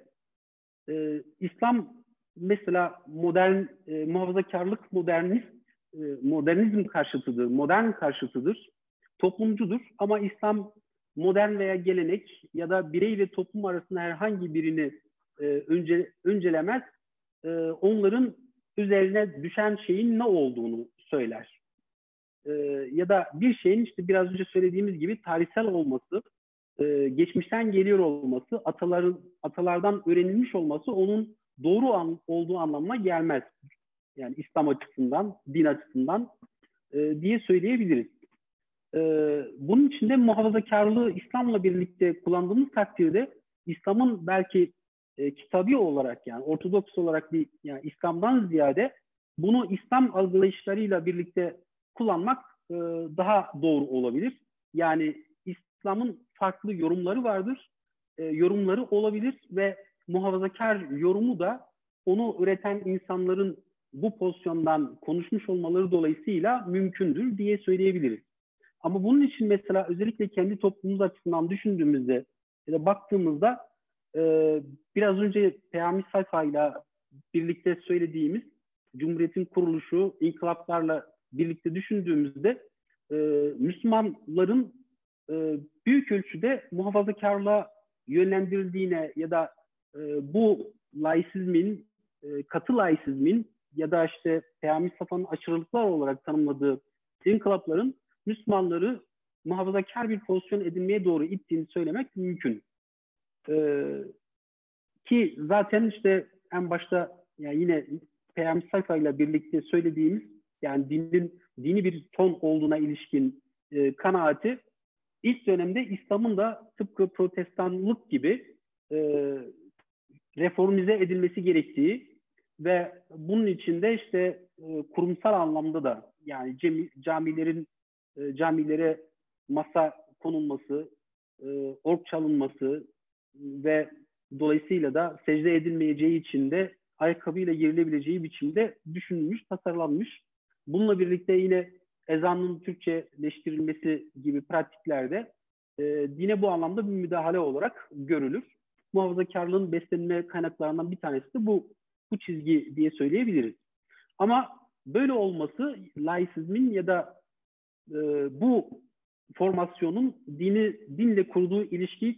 e, İslam mesela modern e, muhafazakarlık modernist e, modernizm karşıtıdır, modern karşıtıdır, toplumcudur. Ama İslam modern veya gelenek ya da birey ve toplum arasında herhangi birini e, önce, öncelemez, e, onların üzerine düşen şeyin ne olduğunu söyler. E, ya da bir şeyin işte biraz önce söylediğimiz gibi tarihsel olması, e, geçmişten geliyor olması, ataların atalardan öğrenilmiş olması onun doğru an, olduğu anlamına gelmez. Yani İslam açısından, din açısından e, diye söyleyebiliriz. E, bunun için de muhafazakarlığı İslam'la birlikte kullandığımız takdirde İslam'ın belki e, kitabi olarak, yani Ortodoks olarak bir, yani İslam'dan ziyade bunu İslam algılayışlarıyla birlikte kullanmak e, daha doğru olabilir. Yani İslam'ın farklı yorumları vardır, e, yorumları olabilir ve muhafazakar yorumu da onu üreten insanların bu pozisyondan konuşmuş olmaları dolayısıyla mümkündür diye söyleyebiliriz. Ama bunun için mesela özellikle kendi toplumumuz açısından düşündüğümüzde ya da baktığımızda e, biraz önce Peyami Sayfa'yla birlikte söylediğimiz Cumhuriyet'in kuruluşu, inkılaplarla birlikte düşündüğümüzde e, Müslümanların e, büyük ölçüde muhafazakarlığa yönlendirildiğine ya da e, bu laisizmin, e, katı laisizmin ya da işte Peyami Safa'nın aşırılıklar olarak tanımladığı inkılapların Müslümanları muhafazakar bir pozisyon edinmeye doğru ittiğini söylemek mümkün. Ee, ki zaten işte en başta yani yine Peyami Sayfa ile birlikte söylediğimiz, yani dinin dini bir ton olduğuna ilişkin e, kanaati ilk dönemde İslam'ın da tıpkı protestanlık gibi e, reformize edilmesi gerektiği ve bunun içinde işte e, kurumsal anlamda da yani cami, camilerin e, camilere masa konulması, e, org çalınması ve dolayısıyla da secde edilmeyeceği için de ayakkabıyla girilebileceği biçimde düşünülmüş, tasarlanmış. Bununla birlikte yine ezanın Türkçeleştirilmesi gibi pratiklerde e, dine bu anlamda bir müdahale olarak görülür. Muhafazakarlığın beslenme kaynaklarından bir tanesi de bu, bu çizgi diye söyleyebiliriz. Ama böyle olması laisizmin ya da e, bu formasyonun dini dinle kurduğu ilişkiyi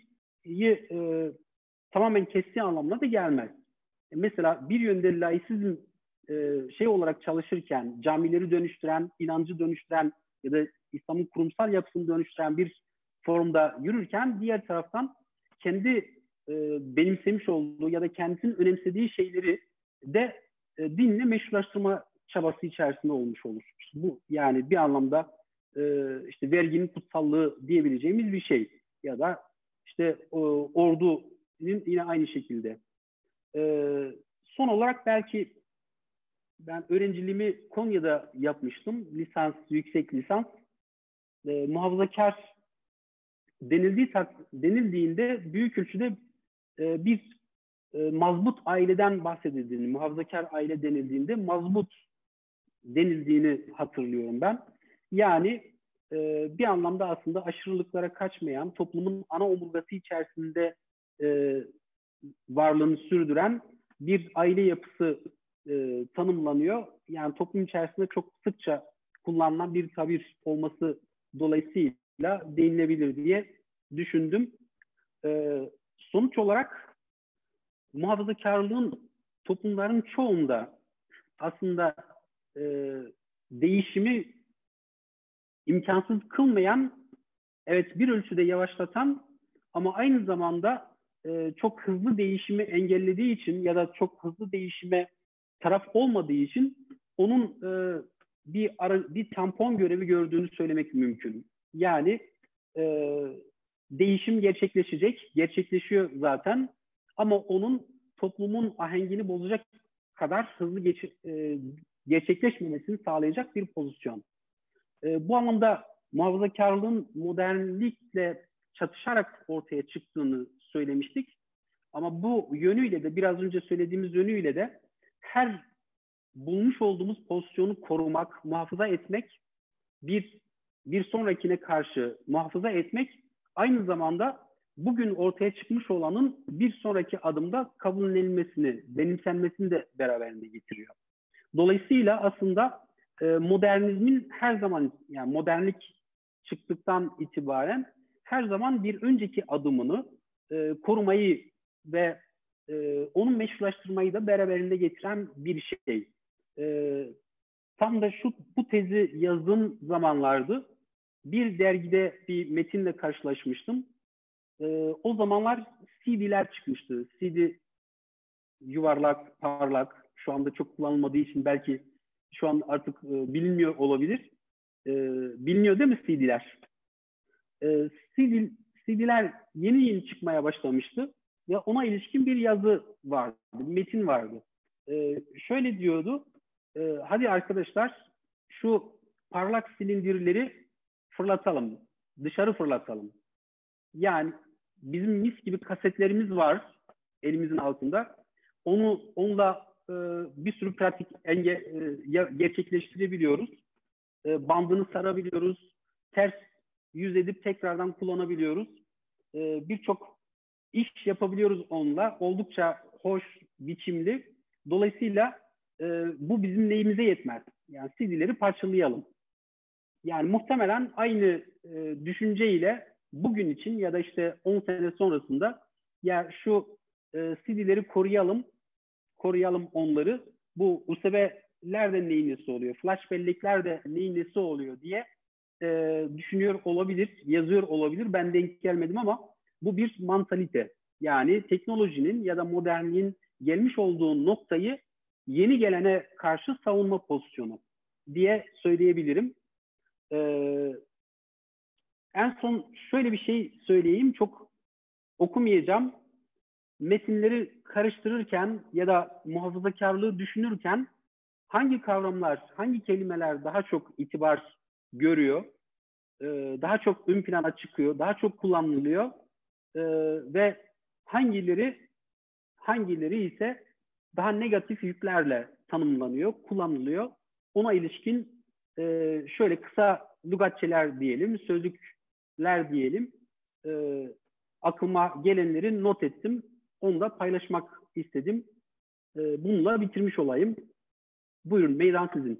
e, tamamen kestiği anlamına da gelmez. E, mesela bir yönde laisizm e, şey olarak çalışırken, camileri dönüştüren, inancı dönüştüren ya da İslam'ın kurumsal yapısını dönüştüren bir formda yürürken, diğer taraftan kendi e, benimsemiş olduğu ya da kendisinin önemsediği şeyleri de e, dinle meşrulaştırma çabası içerisinde olmuş olur. İşte bu yani bir anlamda e, işte verginin kutsallığı diyebileceğimiz bir şey ya da işte o, ordunun yine aynı şekilde. E, son olarak belki ben öğrenciliğimi Konya'da yapmıştım. Lisans, yüksek lisans. E, muhafazakar denildiği denildiğinde büyük ölçüde e, bir e, mazbut aileden bahsedildiğini, muhafazakar aile denildiğinde mazbut denildiğini hatırlıyorum ben. Yani e, bir anlamda aslında aşırılıklara kaçmayan, toplumun ana omurgası içerisinde e, varlığını sürdüren bir aile yapısı e, tanımlanıyor. Yani toplum içerisinde çok sıkça kullanılan bir tabir olması dolayısıyla değinilebilir diye düşündüm. E, sonuç olarak muhafazakarlığın toplumların çoğunda aslında e, değişimi imkansız kılmayan, evet bir ölçüde yavaşlatan ama aynı zamanda e, çok hızlı değişimi engellediği için ya da çok hızlı değişime taraf olmadığı için onun e, bir ara, bir tampon görevi gördüğünü söylemek mümkün. Yani e, değişim gerçekleşecek, gerçekleşiyor zaten ama onun toplumun ahengini bozacak kadar hızlı geç, e, gerçekleşmemesini sağlayacak bir pozisyon. E, bu anlamda muhafazakarlığın modernlikle çatışarak ortaya çıktığını söylemiştik. Ama bu yönüyle de biraz önce söylediğimiz yönüyle de her bulmuş olduğumuz pozisyonu korumak, muhafaza etmek, bir bir sonrakine karşı muhafaza etmek aynı zamanda bugün ortaya çıkmış olanın bir sonraki adımda kabullenilmesini, benimsenmesini de beraberinde getiriyor. Dolayısıyla aslında e, modernizmin her zaman, yani modernlik çıktıktan itibaren her zaman bir önceki adımını e, korumayı ve e, onu meşrulaştırmayı da beraberinde getiren bir şey. E, tam da şu bu tezi yazdığım zamanlardı. Bir dergide bir metinle karşılaşmıştım. E, o zamanlar C D'ler çıkmıştı. C D yuvarlak, parlak, şu anda çok kullanılmadığı için belki şu an artık e, bilinmiyor olabilir. E, biliniyor değil mi C D'ler? E, C D, C D'ler yeni yeni çıkmaya başlamıştı ve ona ilişkin bir yazı vardı, bir metin vardı. E, şöyle diyordu, e, hadi arkadaşlar şu parlak silindirleri fırlatalım, dışarı fırlatalım. Yani bizim mis gibi kasetlerimiz var elimizin altında. Onu onunla e, bir sürü pratik enge, e, gerçekleştirebiliyoruz. E, bandını sarabiliyoruz. Ters yüz edip tekrardan kullanabiliyoruz. E, Birçok iş yapabiliyoruz onunla. Oldukça hoş, biçimli. Dolayısıyla e, bu bizim neyimize yetmez. Yani C D'leri parçalayalım. Yani muhtemelen aynı e, düşünceyle bugün için ya da işte on sene sonrasında ya şu e, C D'leri koruyalım, koruyalım onları. Bu U S B'ler de neyin nesi oluyor, flash bellekler de neyin nesi oluyor diye e, düşünüyor olabilir, yazıyor olabilir. Ben denk gelmedim ama bu bir mantalite. Yani teknolojinin ya da modernliğin gelmiş olduğu noktayı yeni gelene karşı savunma pozisyonu diye söyleyebilirim. Ee, en son şöyle bir şey söyleyeyim, çok okumayacağım. Metinleri karıştırırken ya da muhafazakarlığı düşünürken hangi kavramlar, hangi kelimeler daha çok itibar görüyor, e, daha çok ön plana çıkıyor, daha çok kullanılıyor e, ve hangileri hangileri ise daha negatif yüklerle tanımlanıyor, kullanılıyor. Ona ilişkin e, şöyle kısa lügatçeler diyelim, sözlükler diyelim. E, aklıma gelenleri not ettim. Onu da paylaşmak istedim. E, bununla bitirmiş olayım. Buyurun, meydan sizin.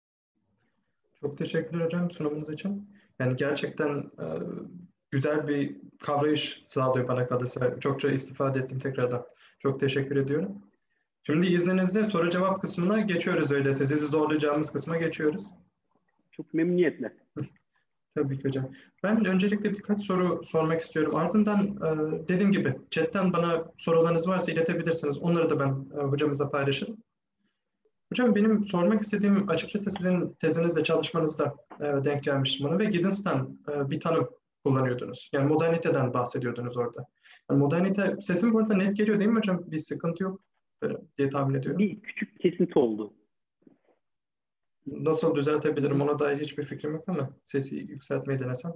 Çok teşekkürler hocam sunumunuz için. Yani gerçekten e, güzel bir kavrayış sağlıyor bana kalırsa. Çokça istifade ettim tekrardan. Çok teşekkür ediyorum. Şimdi izninizle soru cevap kısmına geçiyoruz öyleyse. Sizi zorlayacağımız kısma geçiyoruz. Çok memnuniyetle. Tabii ki hocam. Ben öncelikle birkaç soru sormak istiyorum. Ardından e, dediğim gibi chatten bana sorularınız varsa iletebilirsiniz. Onları da ben e, hocamızla paylaşırım. Hocam benim sormak istediğim açıkçası sizin tezinizde, çalışmanızda e, denk gelmiştim bana ve Giddens'ten e, bir tanım kullanıyordunuz. Yani moderniteden bahsediyordunuz orada. Yani modernite, sesim bu arada net geliyor değil mi hocam? Bir sıkıntı yok böyle diye tahmin ediyorum. Bir küçük kesinti oldu. Nasıl düzeltebilirim ona dair hiçbir fikrim yok ama sesi yükseltmeyi denesem.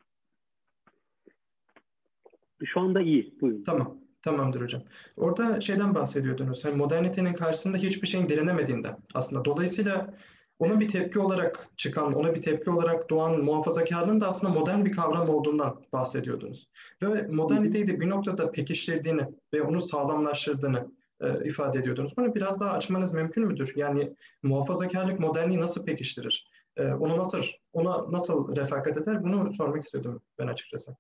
Şu anda iyi. Buyurun. Tamam. Tamamdır hocam. Orada şeyden bahsediyordunuz. Hani modernitenin karşısında hiçbir şeyin direnemediğinden aslında. Dolayısıyla Ona bir tepki olarak çıkan, ona bir tepki olarak doğan muhafazakarlığın da aslında modern bir kavram olduğundan bahsediyordunuz. Ve moderniteyi de bir noktada pekiştirdiğini ve onu sağlamlaştırdığını e, ifade ediyordunuz. Bunu biraz daha açmanız mümkün müdür? Yani muhafazakarlık modernliği nasıl pekiştirir? E, onu nasıl, ona nasıl refakat eder? Bunu sormak istiyordum ben açıkçası.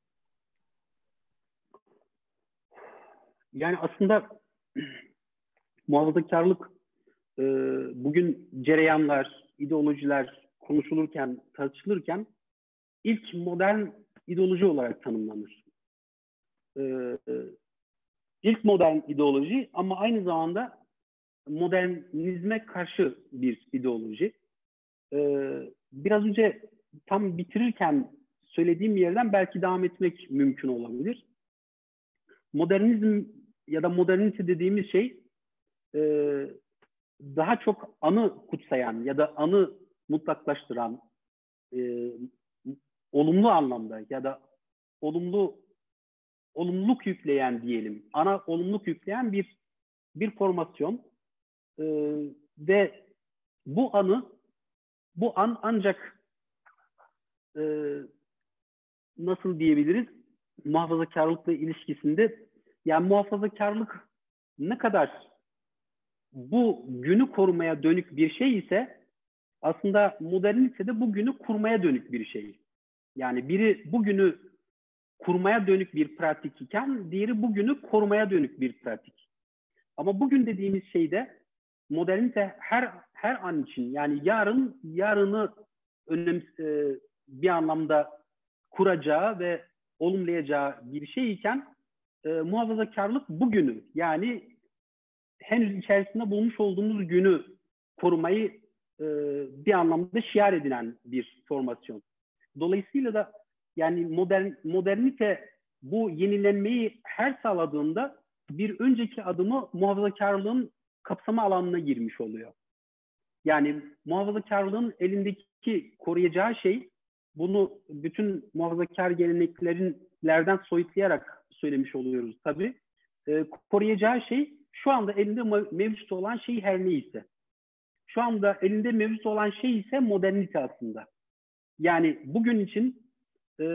Yani aslında muhafazakarlık e, bugün cereyanlar, ideolojiler konuşulurken, tartışılırken ilk modern ideoloji olarak tanımlanır. E, e, ilk modern ideoloji ama aynı zamanda modernizme karşı bir ideoloji. E, biraz önce tam bitirirken söylediğim yerden belki devam etmek mümkün olabilir. Modernizm ya da modernite dediğimiz şey e, daha çok anı kutsayan ya da anı mutlaklaştıran, e, olumlu anlamda ya da olumlu olumluluk yükleyen diyelim, ana olumluluk yükleyen bir bir formasyon e, ve bu anı bu an ancak e, nasıl diyebiliriz muhafazakarlıkla ilişkisinde, yani muhafazakarlık ne kadar bu günü korumaya dönük bir şey ise aslında modernite de bu günü kurmaya dönük bir şey. Yani biri bugünü kurmaya dönük bir pratik iken diğeri bugünü korumaya dönük bir pratik. Ama bugün dediğimiz şeyde modernite her her an için, yani yarın yarını önem, e, bir anlamda kuracağı ve olumlayacağı bir şey iken e, muhafazakarlık bugünü, yani henüz içerisinde bulmuş olduğumuz günü korumayı e, bir anlamda şiar edilen bir formasyon. Dolayısıyla da yani modern modernite bu yenilenmeyi her sağladığında bir önceki adımı muhafazakarlığın kapsama alanına girmiş oluyor. Yani muhafazakarlığın elindeki koruyacağı şey, bunu bütün muhafazakar geleneklerinden soyutlayarak söylemiş oluyoruz tabii. E, koruyacağı şey şu anda elinde mevcut olan şey her neyse. Şu anda elinde mevcut olan şey ise modernite aslında. Yani bugün için e,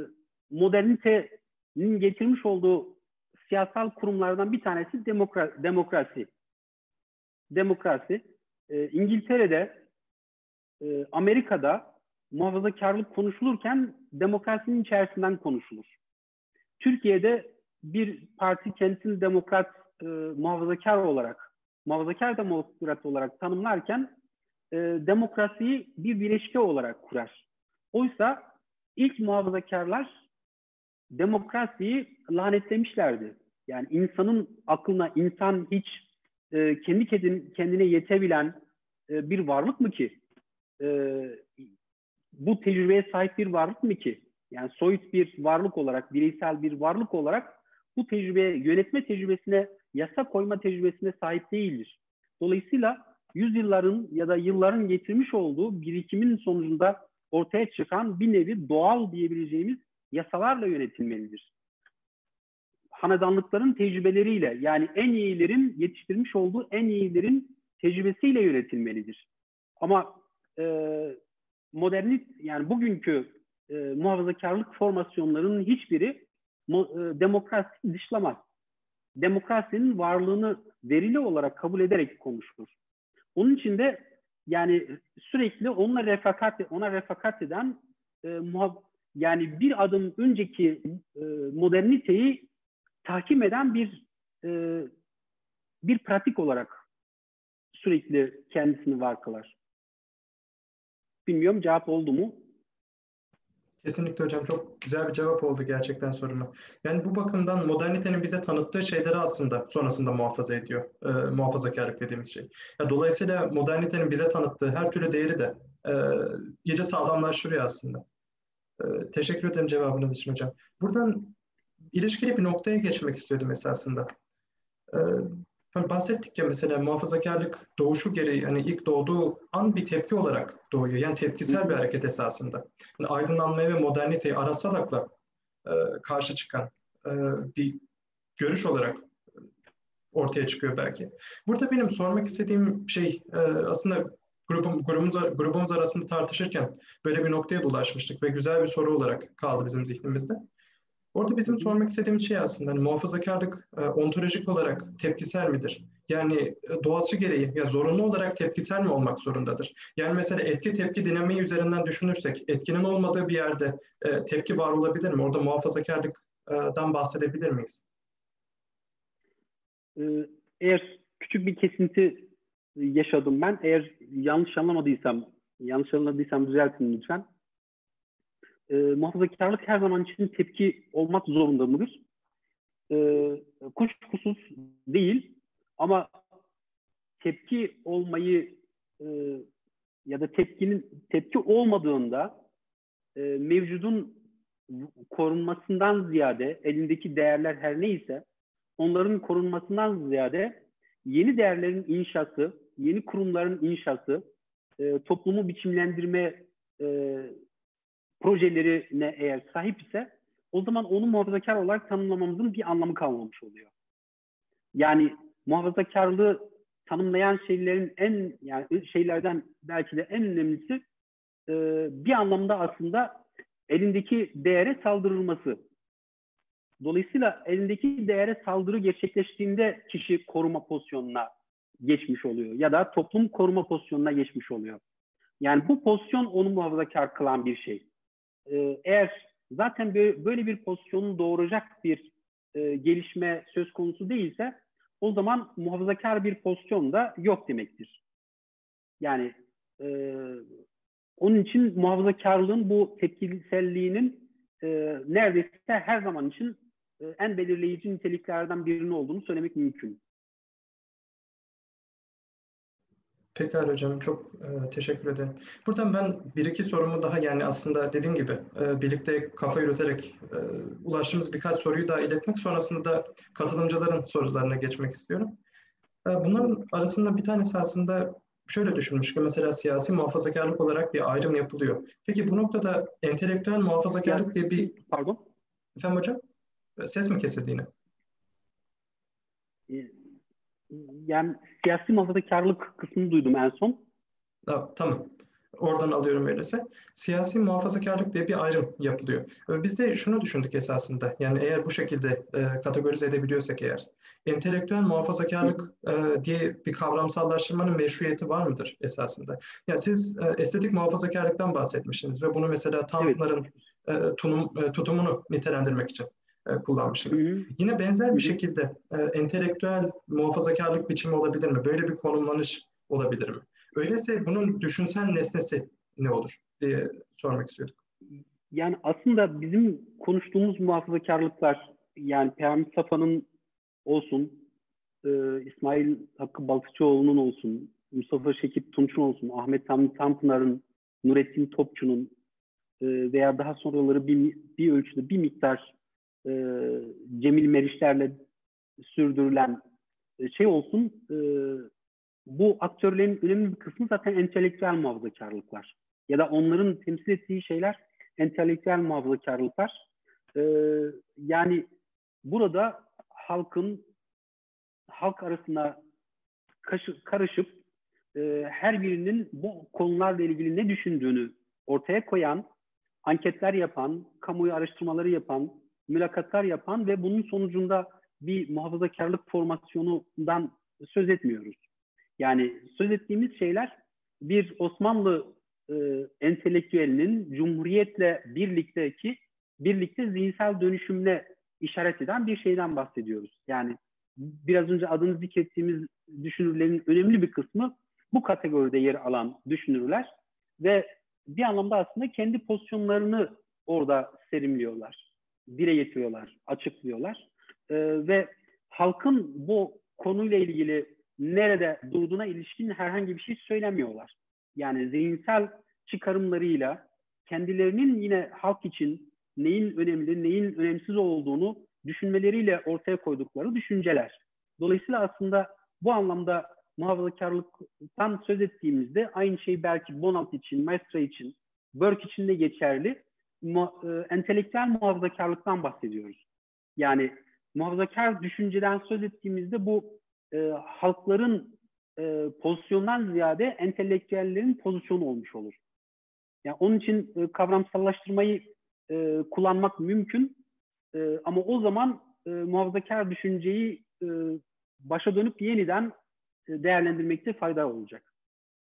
modernitenin getirmiş olduğu siyasal kurumlardan bir tanesi demokra demokrasi. Demokrasi. E, İngiltere'de, e, Amerika'da muhafazakarlık konuşulurken demokrasinin içerisinden konuşulur. Türkiye'de bir parti kendisini demokrat, e, muhafazakar olarak, muhafazakar demokrat olarak tanımlarken e, demokrasiyi bir bileşke olarak kurar. Oysa ilk muhafazakarlar demokrasiyi lanetlemişlerdi. Yani insanın aklına, insan hiç e, kendi kendine yetebilen e, bir varlık mı ki? E, bu tecrübeye sahip bir varlık mı ki? Yani soyut bir varlık olarak, bireysel bir varlık olarak bu tecrübeye, yönetme tecrübesine, yasa koyma tecrübesine sahip değildir. Dolayısıyla yüzyılların ya da yılların getirmiş olduğu birikimin sonucunda ortaya çıkan bir nevi doğal diyebileceğimiz yasalarla yönetilmelidir. Hanedanlıkların tecrübeleriyle, yani en iyilerin yetiştirmiş olduğu en iyilerin tecrübesiyle yönetilmelidir. Ama e, modernit, yani bugünkü e, muhafazakarlık formasyonlarının hiçbiri mo, e, demokrasiyi dışlamaz. Demokrasinin varlığını verili olarak kabul ederek konuşulur. Onun için de yani sürekli onunla refakat, ona refakat eden e, muhaf, yani bir adım önceki e, moderniteyi tahkim eden bir e, bir pratik olarak sürekli kendisini var kılar. Bilmiyorum, cevap oldu mu? Kesinlikle hocam, çok güzel bir cevap oldu gerçekten soruma. Yani bu bakımdan modernitenin bize tanıttığı şeyleri aslında sonrasında muhafaza ediyor. E, muhafazakarlık dediğimiz şey. Ya, dolayısıyla modernitenin bize tanıttığı her türlü değeri de e, iyice sağlamlaştırıyor aslında. E, teşekkür ederim cevabınız için hocam. Buradan ilişkili bir noktaya geçmek istiyordum esasında. E, Hani bahsettik ya, mesela muhafazakarlık doğuşu gereği, hani ilk doğduğu an bir tepki olarak doğuyor. Yani tepkisel bir hareket esasında. Yani aydınlanmaya ve moderniteyi arasalakla e, karşı çıkan e, bir görüş olarak ortaya çıkıyor belki. Burada benim sormak istediğim şey e, aslında grubum, grubumuz, grubumuz arasında tartışırken böyle bir noktaya da ulaşmıştık ve güzel bir soru olarak kaldı bizim zihnimizde. Orada Hı bizim hı. sormak istediğimiz şey aslında hani muhafazakarlık e, ontolojik olarak tepkisel midir? Yani e, doğası gereği ya zorunlu olarak tepkisel mi olmak zorundadır? Yani mesela etki tepki dinamiği üzerinden düşünürsek etkinin olmadığı bir yerde e, tepki var olabilir mi? Orada muhafazakarlıktan bahsedebilir miyiz? Ee, Eğer küçük bir kesinti yaşadım ben. Eğer yanlış anlamadıysam, yanlış anladıysam düzeltin lütfen. Ee, muhafazakarlık her zaman için tepki olmak zorunda mıdır? Ee, Kuşkusuz değil. Ama tepki olmayı e, ya da tepkinin tepki olmadığında e, mevcudun korunmasından ziyade elindeki değerler her neyse onların korunmasından ziyade yeni değerlerin inşası, yeni kurumların inşası, e, toplumu biçimlendirme e, projelerine eğer sahip ise o zaman onu muhafazakar olarak tanımlamamızın bir anlamı kalmamış oluyor. Yani muhafazakarlığı tanımlayan şeylerin en yani şeylerden belki de en önemlisi e, bir anlamda aslında elindeki değere saldırılması. Dolayısıyla elindeki değere saldırı gerçekleştiğinde kişi koruma pozisyonuna geçmiş oluyor ya da toplum koruma pozisyonuna geçmiş oluyor. Yani bu pozisyon onu muhafazakar kılan bir şey. Ee, eğer zaten böyle bir pozisyonu doğuracak bir e, gelişme söz konusu değilse o zaman muhafazakar bir pozisyon da yok demektir. Yani e, onun için muhafazakarlığın bu tepkiselliğinin e, neredeyse her zaman için e, en belirleyici niteliklerden birinin olduğunu söylemek mümkün. Pekala hocam, çok e, teşekkür ederim. Buradan ben bir iki sorumu daha yani aslında dediğim gibi e, birlikte kafa yürüterek e, ulaştığımız birkaç soruyu daha iletmek sonrasında da katılımcıların sorularına geçmek istiyorum. E, bunların arasında bir tanesi aslında şöyle düşünmüş ki mesela siyasi muhafazakarlık olarak bir ayrım yapılıyor. Peki bu noktada entelektüel muhafazakarlık diye bir... Siyasi, pardon. Efendim hocam? Ses mi kesildi yine? Yani siyasi muhafazakarlık kısmını duydum en son. Ha, tamam. Oradan alıyorum öyleyse. Siyasi muhafazakarlık diye bir ayrım yapılıyor. Biz de şunu düşündük esasında. Yani eğer bu şekilde e, kategorize edebiliyorsak eğer, entelektüel muhafazakarlık e, diye bir kavramsallaştırmanın meşruiyeti var mıdır esasında? Yani siz e, estetik muhafazakarlıktan bahsetmişsiniz ve bunu mesela Evet. Tanpınar'ın e, tunum, e, tutumunu nitelendirmek için e, Hı kullanmışsınız. hı. Yine benzer Hı bir hı. şekilde e, entelektüel muhafazakarlık biçimi olabilir mi? Böyle bir konumlanış olabilir mi? Öyleyse bunun düşünsel nesnesi ne olur diye sormak istiyorduk. Yani aslında bizim konuştuğumuz muhafazakarlıklar yani Peyami Safa'nın olsun, e, İsmail Hakkı Baltıcıoğlu'nun olsun, Mustafa Şekip Tunç'un olsun, Ahmet Hamdi Tanpınar'ın, Nurettin Topçu'nun e, veya daha sonraları bir, bir ölçüde bir miktar e, Cemil Meriçler'le sürdürülen e, şey olsun, e, bu aktörlerin önemli bir kısmı zaten entelektüel muhafazakarlıklar. Ya da onların temsil ettiği şeyler entelektüel muhafazakarlıklar. Ee, yani burada halkın halk arasına karışıp e, her birinin bu konularla ilgili ne düşündüğünü ortaya koyan, anketler yapan, kamuoyu araştırmaları yapan, mülakatlar yapan ve bunun sonucunda bir muhafazakarlık formasyonundan söz etmiyoruz. Yani söz ettiğimiz şeyler bir Osmanlı e, entelektüelinin Cumhuriyet'le birlikteki birlikte zihinsel dönüşümle işaret eden bir şeyden bahsediyoruz. Yani biraz önce adını zikrettiğimiz düşünürlerin önemli bir kısmı bu kategoride yer alan düşünürler ve bir anlamda aslında kendi pozisyonlarını orada serimliyorlar, dile getiriyorlar, açıklıyorlar ee, ve halkın bu konuyla ilgili nerede durduğuna ilişkin herhangi bir şey söylemiyorlar. Yani zihinsel çıkarımlarıyla kendilerinin yine halk için neyin önemli, neyin önemsiz olduğunu düşünmeleriyle ortaya koydukları düşünceler. Dolayısıyla aslında bu anlamda muhafazakarlıktan söz ettiğimizde aynı şey belki Bonalt için, Maistre için, Burke için de geçerli. Mu, e, entelektüel muhafazakarlıktan bahsediyoruz. Yani muhafazakar düşünceden söz ettiğimizde bu e, halkların e, pozisyondan ziyade entelektüellerin pozisyonu olmuş olur. Yani onun için e, kavramsallaştırmayı e, kullanmak mümkün e, ama o zaman e, muhafazakar düşünceyi e, başa dönüp yeniden e, değerlendirmekte fayda olacak.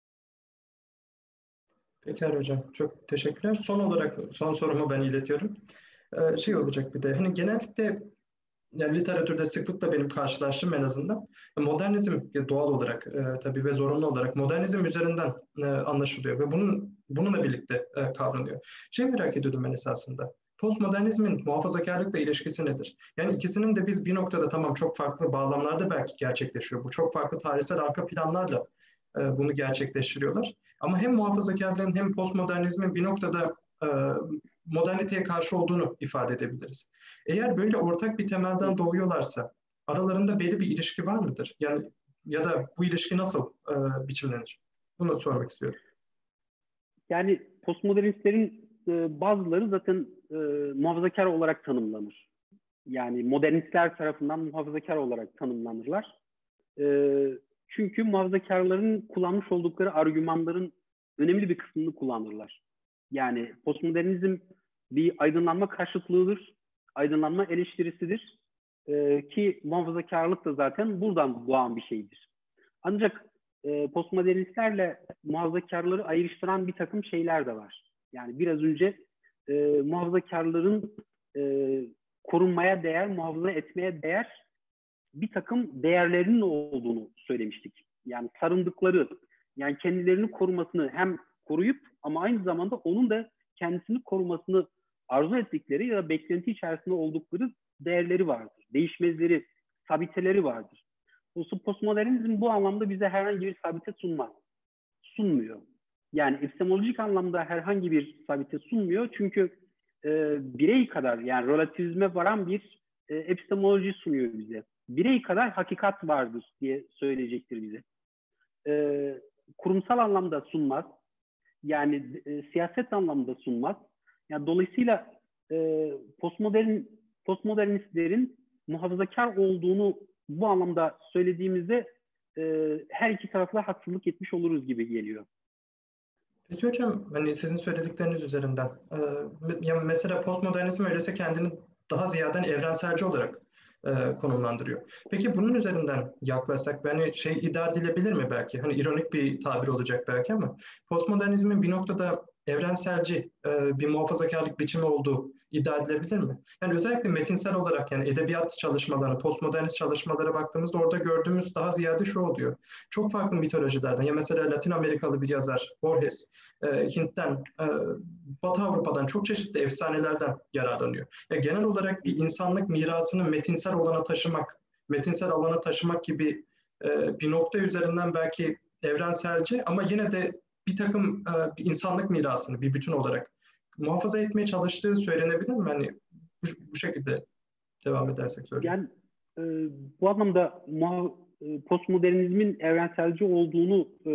Pekala hocam. Çok teşekkürler. Son olarak son sorumu ben iletiyorum. Ee, şey olacak bir de hani genellikle yani literatürde sıklıkla benim karşılaştığım en azından modernizm doğal olarak e, tabii ve zorunlu olarak modernizm üzerinden e, anlaşılıyor ve bunun bununla birlikte e, kavranıyor. Şey merak ediyordum ben esasında. Postmodernizmin muhafazakarlıkla ilişkisi nedir? Yani ikisinin de biz bir noktada tamam çok farklı bağlamlarda belki gerçekleşiyor. Bu çok farklı tarihsel arka planlarla e, bunu gerçekleştiriyorlar. Ama hem muhafazakarlığın hem postmodernizmin bir noktada e, moderniteye karşı olduğunu ifade edebiliriz. Eğer böyle ortak bir temelden doğuyorlarsa aralarında belli bir ilişki var mıdır? Yani ya da bu ilişki nasıl e, biçimlenir? Bunu sormak istiyorum. Yani postmodernistlerin e, bazıları zaten e, muhafazakar olarak tanımlanır. Yani modernistler tarafından muhafazakar olarak tanımlanırlar. E, çünkü muhafazakarların kullanmış oldukları argümanların önemli bir kısmını kullanırlar. Yani postmodernizm bir aydınlanma karşıtlığıdır, aydınlanma eleştirisidir e, ki muhafazakarlık da zaten buradan doğan bir şeydir. Ancak e, postmodernistlerle muhafazakarları ayrıştıran bir takım şeyler de var. Yani biraz önce e, muhafazakarların e, korunmaya değer, muhafaza etmeye değer bir takım değerlerinin olduğunu söylemiştik. Yani sarındıkları, yani kendilerini korumasını hem koruyup ama aynı zamanda onun da kendisini korumasını arzu ettikleri ya da beklenti içerisinde oldukları değerleri vardır. Değişmezleri, sabiteleri vardır. Postmodernizm bu anlamda bize herhangi bir sabite sunmaz. Sunmuyor. Yani epistemolojik anlamda herhangi bir sabite sunmuyor. Çünkü e, birey kadar yani relativizme varan bir e, epistemoloji sunuyor bize. Birey kadar hakikat vardır diye söyleyecektir bize. E, kurumsal anlamda sunmaz. Yani e, siyaset anlamda sunmaz. Yani dolayısıyla e, postmodern postmodernistlerin muhafazakar olduğunu bu anlamda söylediğimizde e, her iki tarafla haksızlık etmiş oluruz gibi geliyor. Peki hocam, hani sizin söyledikleriniz üzerinden, e, ya mesela postmodernizm öyleyse kendini daha ziyaden evrenselci olarak e, konumlandırıyor. Peki bunun üzerinden yaklaşsak, yani şey iddia edilebilir mi belki? Hani ironik bir tabir olacak belki ama postmodernizmin bir noktada evrenselci e, bir muhafazakarlık biçimi olduğu iddia edilebilir mi? Yani özellikle metinsel olarak yani edebiyat çalışmaları, postmodernist çalışmalara baktığımızda orada gördüğümüz daha ziyade şu oluyor. Çok farklı mitolojilerden, ya mesela Latin Amerikalı bir yazar Borges, e, Hint'ten, e, Batı Avrupa'dan çok çeşitli efsanelerden yararlanıyor. Ya genel olarak bir insanlık mirasını metinsel olana taşımak, metinsel alana taşımak gibi e, bir nokta üzerinden belki evrenselci ama yine de bir takım e, bir insanlık mirasını bir bütün olarak muhafaza etmeye çalıştığı söylenebilir mi? Hani bu, bu şekilde devam edersek söyleyeyim. Yani e, bu anlamda muha, e, postmodernizmin evrenselci olduğunu e,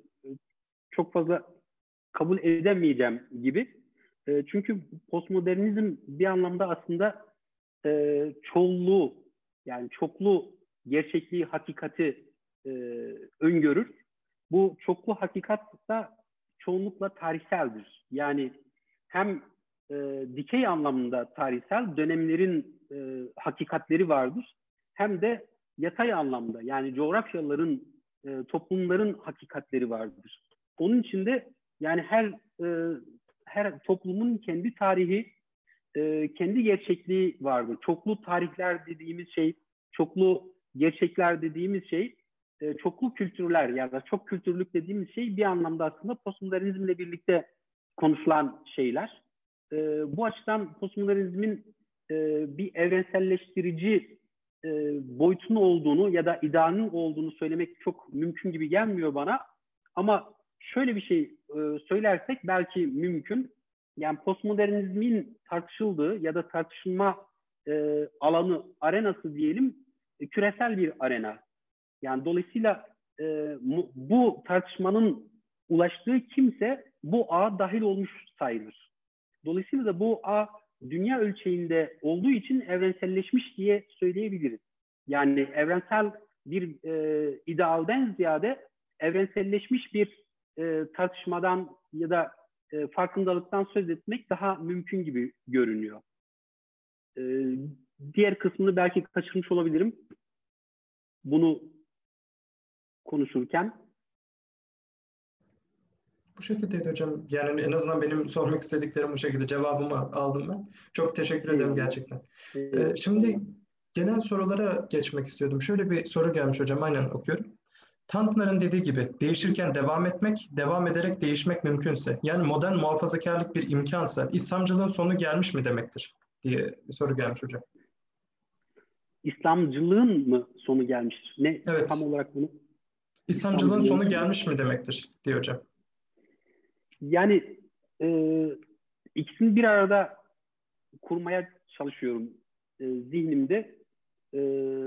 çok fazla kabul edemeyeceğim gibi. E, çünkü postmodernizm bir anlamda aslında e, çoğulluğu yani çoklu gerçekliği, hakikati e, öngörür. Bu çoklu hakikat da çoğunlukla tarihseldir. Yani hem e, dikey anlamında tarihsel dönemlerin e, hakikatleri vardır. Hem de yatay anlamda yani coğrafyaların, e, toplumların hakikatleri vardır. Onun içinde yani her e, her toplumun kendi tarihi, e, kendi gerçekliği vardır. Çoklu tarihler dediğimiz şey, çoklu gerçekler dediğimiz şey, e, çoklu kültürler ya da çok kültürlük dediğimiz şey bir anlamda aslında postmodernizmle birlikte konuşulan şeyler. E, bu açıdan postmodernizmin e, bir evrenselleştirici e, boyutunun olduğunu ya da idealinin olduğunu söylemek çok mümkün gibi gelmiyor bana. Ama şöyle bir şey e, söylersek belki mümkün. Yani postmodernizmin tartışıldığı ya da tartışılma e, alanı, arenası diyelim, e, küresel bir arena. Yani dolayısıyla e, mu, bu tartışmanın ulaştığı kimse bu ağa dahil olmuş sayılır. Dolayısıyla da bu ağ dünya ölçeğinde olduğu için evrenselleşmiş diye söyleyebiliriz. Yani evrensel bir e, idealden ziyade evrenselleşmiş bir e, tartışmadan ya da e, farkındalıktan söz etmek daha mümkün gibi görünüyor. E, diğer kısmını belki kaçırmış olabilirim bunu konuşurken. Bu şekildeydi hocam. Yani en azından benim sormak istediklerim bu şekilde. Cevabımı aldım ben. Çok teşekkür ederim Eyvallah. gerçekten. Eyvallah. Ee, şimdi genel sorulara geçmek istiyordum. Şöyle bir soru gelmiş hocam. Aynen okuyorum. Tanpınar'ın dediği gibi değişirken devam etmek, devam ederek değişmek mümkünse, yani modern muhafazakarlık bir imkansa İslamcılığın sonu gelmiş mi demektir diye bir soru gelmiş hocam. İslamcılığın mı sonu gelmiştir? Ne Evet. tam olarak bunu? İslamcılığın sonu gelmiş mi demektir diyor hocam. Yani e, ikisini bir arada kurmaya çalışıyorum e, zihnimde. E,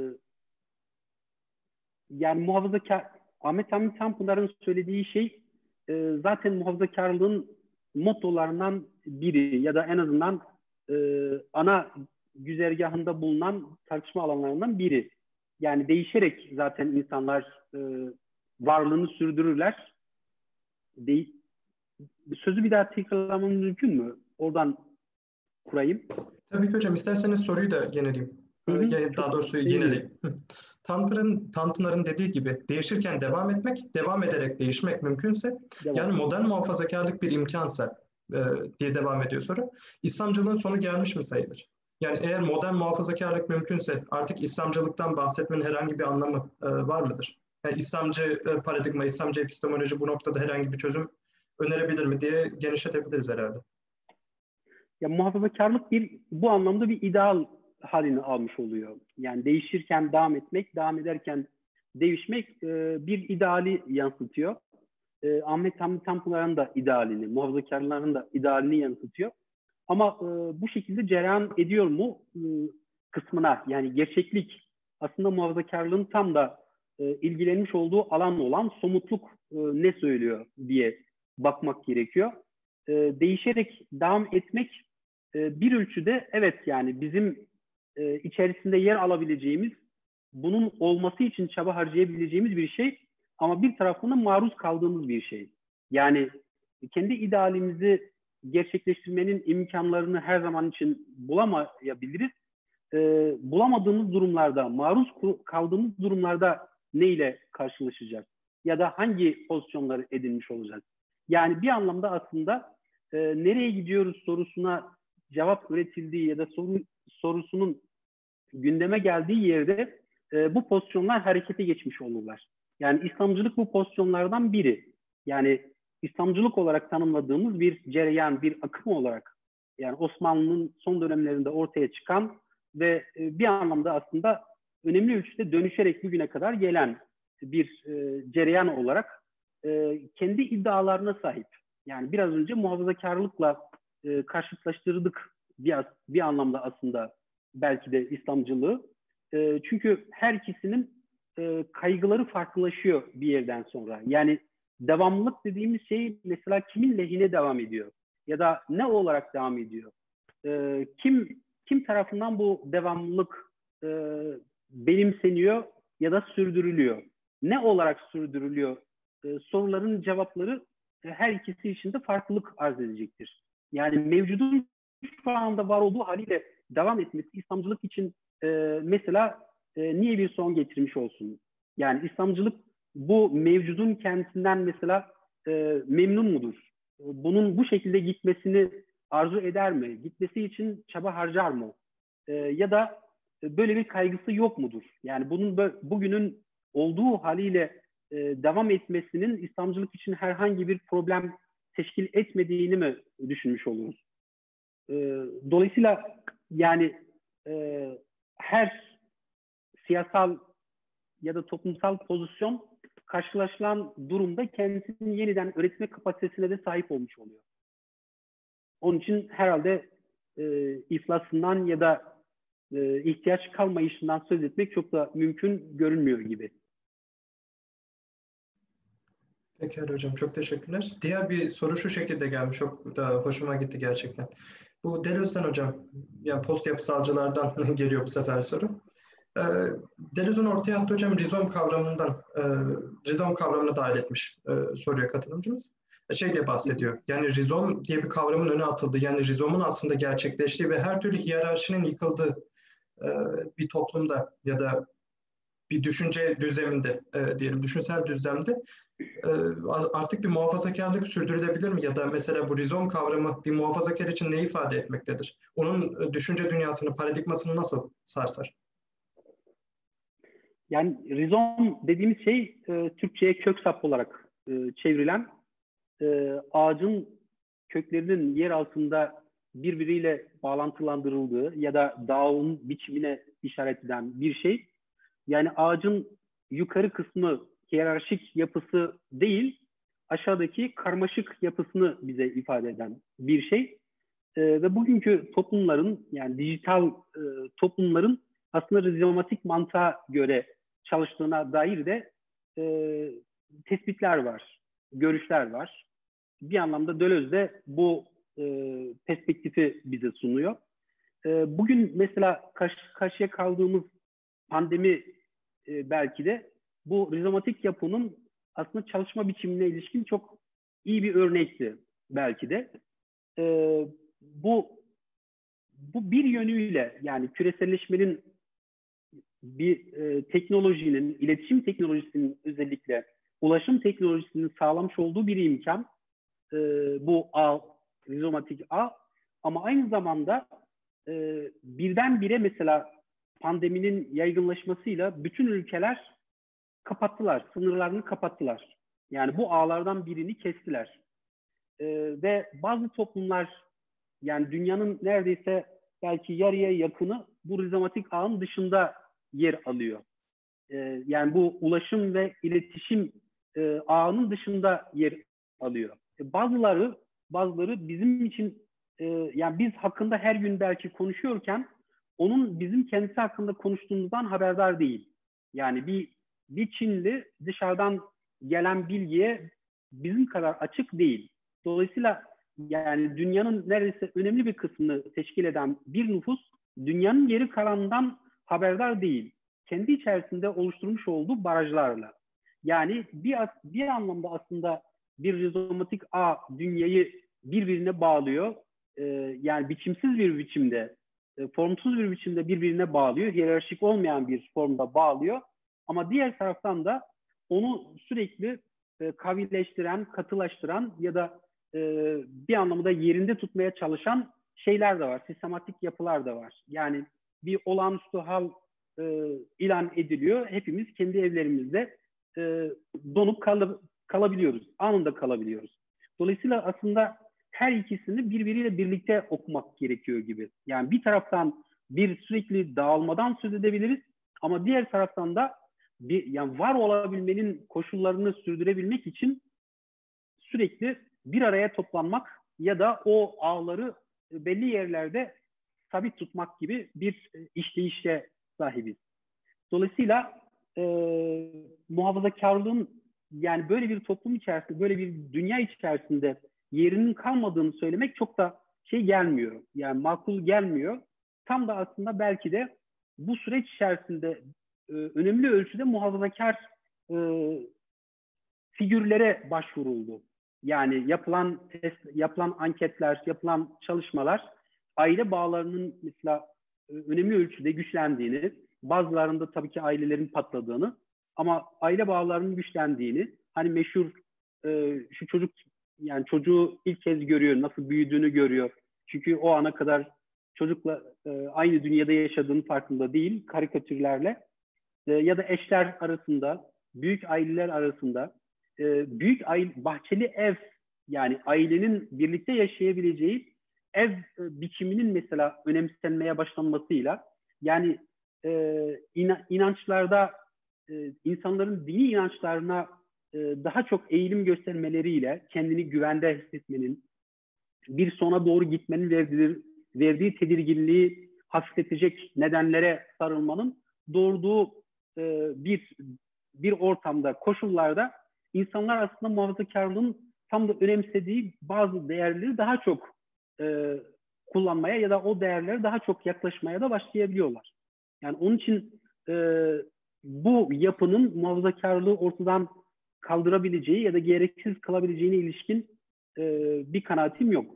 yani muhafazakar, Ahmet Hamdi Tanpınar'ın söylediği şey e, zaten muhafazakarlığın mottolarından biri ya da en azından e, ana güzergahında bulunan tartışma alanlarından biri. Yani değişerek zaten insanlar e, varlığını sürdürürler. De Sözü bir daha tekrarlamam mümkün mü? Oradan kurayım. Tabii ki hocam. İsterseniz soruyu da yenileyim. Hı hı, Daha çok doğrusu yineleyeyim. Tanpınar'ın, Tanpınar'ın dediği gibi değişirken devam etmek, devam ederek değişmek mümkünse, devam. yani modern muhafazakarlık bir imkansa e, diye devam ediyor soru. İslamcılığın sonu gelmiş mi sayılır? Yani eğer modern muhafazakarlık mümkünse artık İslamcılıktan bahsetmenin herhangi bir anlamı e, var mıdır? Yani İslamcı e, paradigma, İslamcı epistemoloji bu noktada herhangi bir çözüm önerebilir mi diye genişletebiliriz herhalde. Ya muhafazakarlık bir bu anlamda bir ideal halini almış oluyor. Yani değişirken devam etmek, devam ederken değişmek e, bir ideali yansıtıyor. E, Ahmet Hamdi Tanpınar'ın da idealini, muhafazakarların da idealini yansıtıyor. Ama e, bu şekilde cereyan ediyor mu e, kısmına, yani gerçeklik aslında muhafazakarlığın tam da e, ilgilenmiş olduğu alan olan somutluk e, ne söylüyor diye bakmak gerekiyor. E, değişerek devam etmek e, bir ölçüde evet, yani bizim e, içerisinde yer alabileceğimiz, bunun olması için çaba harcayabileceğimiz bir şey ama bir tarafından maruz kaldığımız bir şey. Yani kendi idealimizi gerçekleştirmenin imkanlarını her zaman için bulamayabiliriz. E, bulamadığımız durumlarda, maruz kaldığımız durumlarda neyle karşılaşacağız? Ya da hangi pozisyonları edinmiş olacağız? Yani bir anlamda aslında e, nereye gidiyoruz sorusuna cevap üretildiği ya da soru, sorusunun gündeme geldiği yerde e, bu pozisyonlar harekete geçmiş olurlar. Yani İslamcılık bu pozisyonlardan biri. Yani İslamcılık olarak tanımladığımız bir cereyan, bir akım olarak, yani Osmanlı'nın son dönemlerinde ortaya çıkan ve e, bir anlamda aslında önemli ölçüde dönüşerek bugüne kadar gelen bir e, cereyan olarak e, kendi iddialarına sahip. Yani biraz önce muhafazakarlıkla e, karşılaştırdık bir, bir anlamda aslında belki de İslamcılığı. E, çünkü her ikisinin e, kaygıları farklılaşıyor bir yerden sonra. Yani devamlılık dediğimiz şey mesela kimin lehine devam ediyor? Ya da ne olarak devam ediyor? E, kim kim tarafından bu devamlılık e, benimseniyor ya da sürdürülüyor? Ne olarak sürdürülüyor? E, soruların cevapları e, her ikisi için de farklılık arz edecektir. Yani mevcudun şu anda var olduğu haliyle devam etmesi İslamcılık için e, mesela e, niye bir son getirmiş olsun? Yani İslamcılık bu mevcudun kendisinden mesela e, memnun mudur? Bunun bu şekilde gitmesini arzu eder mi? Gitmesi için çaba harcar mı? E, ya da böyle bir kaygısı yok mudur? Yani bunun bugünün olduğu haliyle e, devam etmesinin İslamcılık için herhangi bir problem teşkil etmediğini mi düşünmüş oluruz? E, dolayısıyla yani e, her siyasal ya da toplumsal pozisyon karşılaşılan durumda kendisini yeniden üretme kapasitesine de sahip olmuş oluyor. Onun için herhalde e, iflasından ya da e, ihtiyaç kalmayışından söz etmek çok da mümkün görünmüyor gibi. Pekala hocam, çok teşekkürler. Diğer bir soru şu şekilde gelmiş, çok da hoşuma gitti gerçekten. Bu Deleuze'den hocam, yani post yapısalcılardan geliyor bu sefer soru. E, Deleuze'un ortaya attığı hocam rizom kavramından, e, rizom kavramını dahil etmiş e, soruyor katılımcımız. E, şey diye bahsediyor. Yani rizom diye bir kavramın öne atıldığı, yani rizomun aslında gerçekleştiği ve her türlü hiyerarşinin yıkıldığı e, bir toplumda ya da bir düşünce düzleminde e, diyelim, düşünsel düzlemde e, artık bir muhafazakarlık sürdürülebilir mi? Ya da mesela bu rizom kavramı bir muhafazakar için ne ifade etmektedir? Onun e, düşünce dünyasını, paradigmasını nasıl sarsar? Yani rizom dediğimiz şey e, Türkçe'ye kök sap olarak e, çevrilen e, ağacın köklerinin yer altında birbiriyle bağlantılandırıldığı ya da dağın biçimine işaret eden bir şey. Yani ağacın yukarı kısmı hiyerarşik yapısı değil, aşağıdaki karmaşık yapısını bize ifade eden bir şey. E, ve bugünkü toplumların, yani dijital e, toplumların aslında rizomatik mantığa göre çalıştığına dair de e, tespitler var, görüşler var. Bir anlamda Deleuze de bu e, perspektifi bize sunuyor. E, bugün mesela karşı karşıya kaldığımız pandemi e, belki de bu rizomatik yapının aslında çalışma biçimine ilişkin çok iyi bir örnekti belki de. E, bu bu bir yönüyle, yani küreselleşmenin, bir e, teknolojinin, iletişim teknolojisinin, özellikle ulaşım teknolojisinin sağlamış olduğu bir imkan e, bu ağ, rizomatik ağ. Ama aynı zamanda e, birdenbire mesela pandeminin yaygınlaşmasıyla bütün ülkeler kapattılar, sınırlarını kapattılar. Yani bu ağlardan birini kestiler. E, ve bazı toplumlar, yani dünyanın neredeyse belki yarıya yakını bu rizomatik ağın dışında yer alıyor. E, yani bu ulaşım ve iletişim e, ağının dışında yer alıyor. E, bazıları bazıları bizim için e, yani biz hakkında her gün belki konuşuyorken onun bizim kendisi hakkında konuştuğumuzdan haberdar değil. Yani bir bir Çinli dışarıdan gelen bilgiye bizim kadar açık değil. Dolayısıyla yani dünyanın neredeyse önemli bir kısmını teşkil eden bir nüfus dünyanın geri kalanından haberdar değil. Kendi içerisinde oluşturmuş olduğu barajlarla. Yani bir, bir anlamda aslında bir rizomatik ağ dünyayı birbirine bağlıyor. Ee, yani biçimsiz bir biçimde, e, formsuz bir biçimde birbirine bağlıyor. Hiyerarşik olmayan bir formda bağlıyor. Ama diğer taraftan da onu sürekli e, kavileştiren, katılaştıran ya da e, bir anlamda yerinde tutmaya çalışan şeyler de var. Sistematik yapılar da var. Yani bir olağanüstü hal e, ilan ediliyor. Hepimiz kendi evlerimizde e, donup kal kalabiliyoruz. Anında kalabiliyoruz. Dolayısıyla aslında her ikisini birbiriyle birlikte okumak gerekiyor gibi. Yani bir taraftan bir sürekli dağılmadan söz edebiliriz ama diğer taraftan da bir, yani var olabilmenin koşullarını sürdürebilmek için sürekli bir araya toplanmak ya da o ağları belli yerlerde sabit tutmak gibi bir işleyişe sahibiz. Dolayısıyla e, muhafazakarlığın, yani böyle bir toplum içerisinde, böyle bir dünya içerisinde yerinin kalmadığını söylemek çok da şey gelmiyor. Yani makul gelmiyor. Tam da aslında belki de bu süreç içerisinde e, önemli ölçüde muhafazakar e, figürlere başvuruldu. Yani yapılan test, yapılan anketler, yapılan çalışmalar aile bağlarının mesela önemli ölçüde güçlendiğini, bazılarında tabii ki ailelerin patladığını ama aile bağlarının güçlendiğini, hani meşhur e, şu çocuk, yani çocuğu ilk kez görüyor, nasıl büyüdüğünü görüyor. Çünkü o ana kadar çocukla e, aynı dünyada yaşadığının farkında değil, karikatürlerle e, ya da eşler arasında, büyük aileler arasında, e, büyük aile, bahçeli ev, yani ailenin birlikte yaşayabileceği ev e, biçiminin mesela önemsenmeye başlanmasıyla, yani e, ina, inançlarda e, insanların dini inançlarına e, daha çok eğilim göstermeleriyle kendini güvende hissetmenin, bir sona doğru gitmenin verdiği, verdiği tedirginliği hafifletecek nedenlere sarılmanın doğurduğu e, bir bir ortamda, koşullarda insanlar aslında muhafazakarlığın tam da önemsediği bazı değerleri daha çok e, kullanmaya ya da o değerlere daha çok yaklaşmaya da başlayabiliyorlar. Yani onun için e, bu yapının muhafazakarlığı ortadan kaldırabileceği ya da gereksiz kılabileceğine ilişkin e, bir kanaatim yok.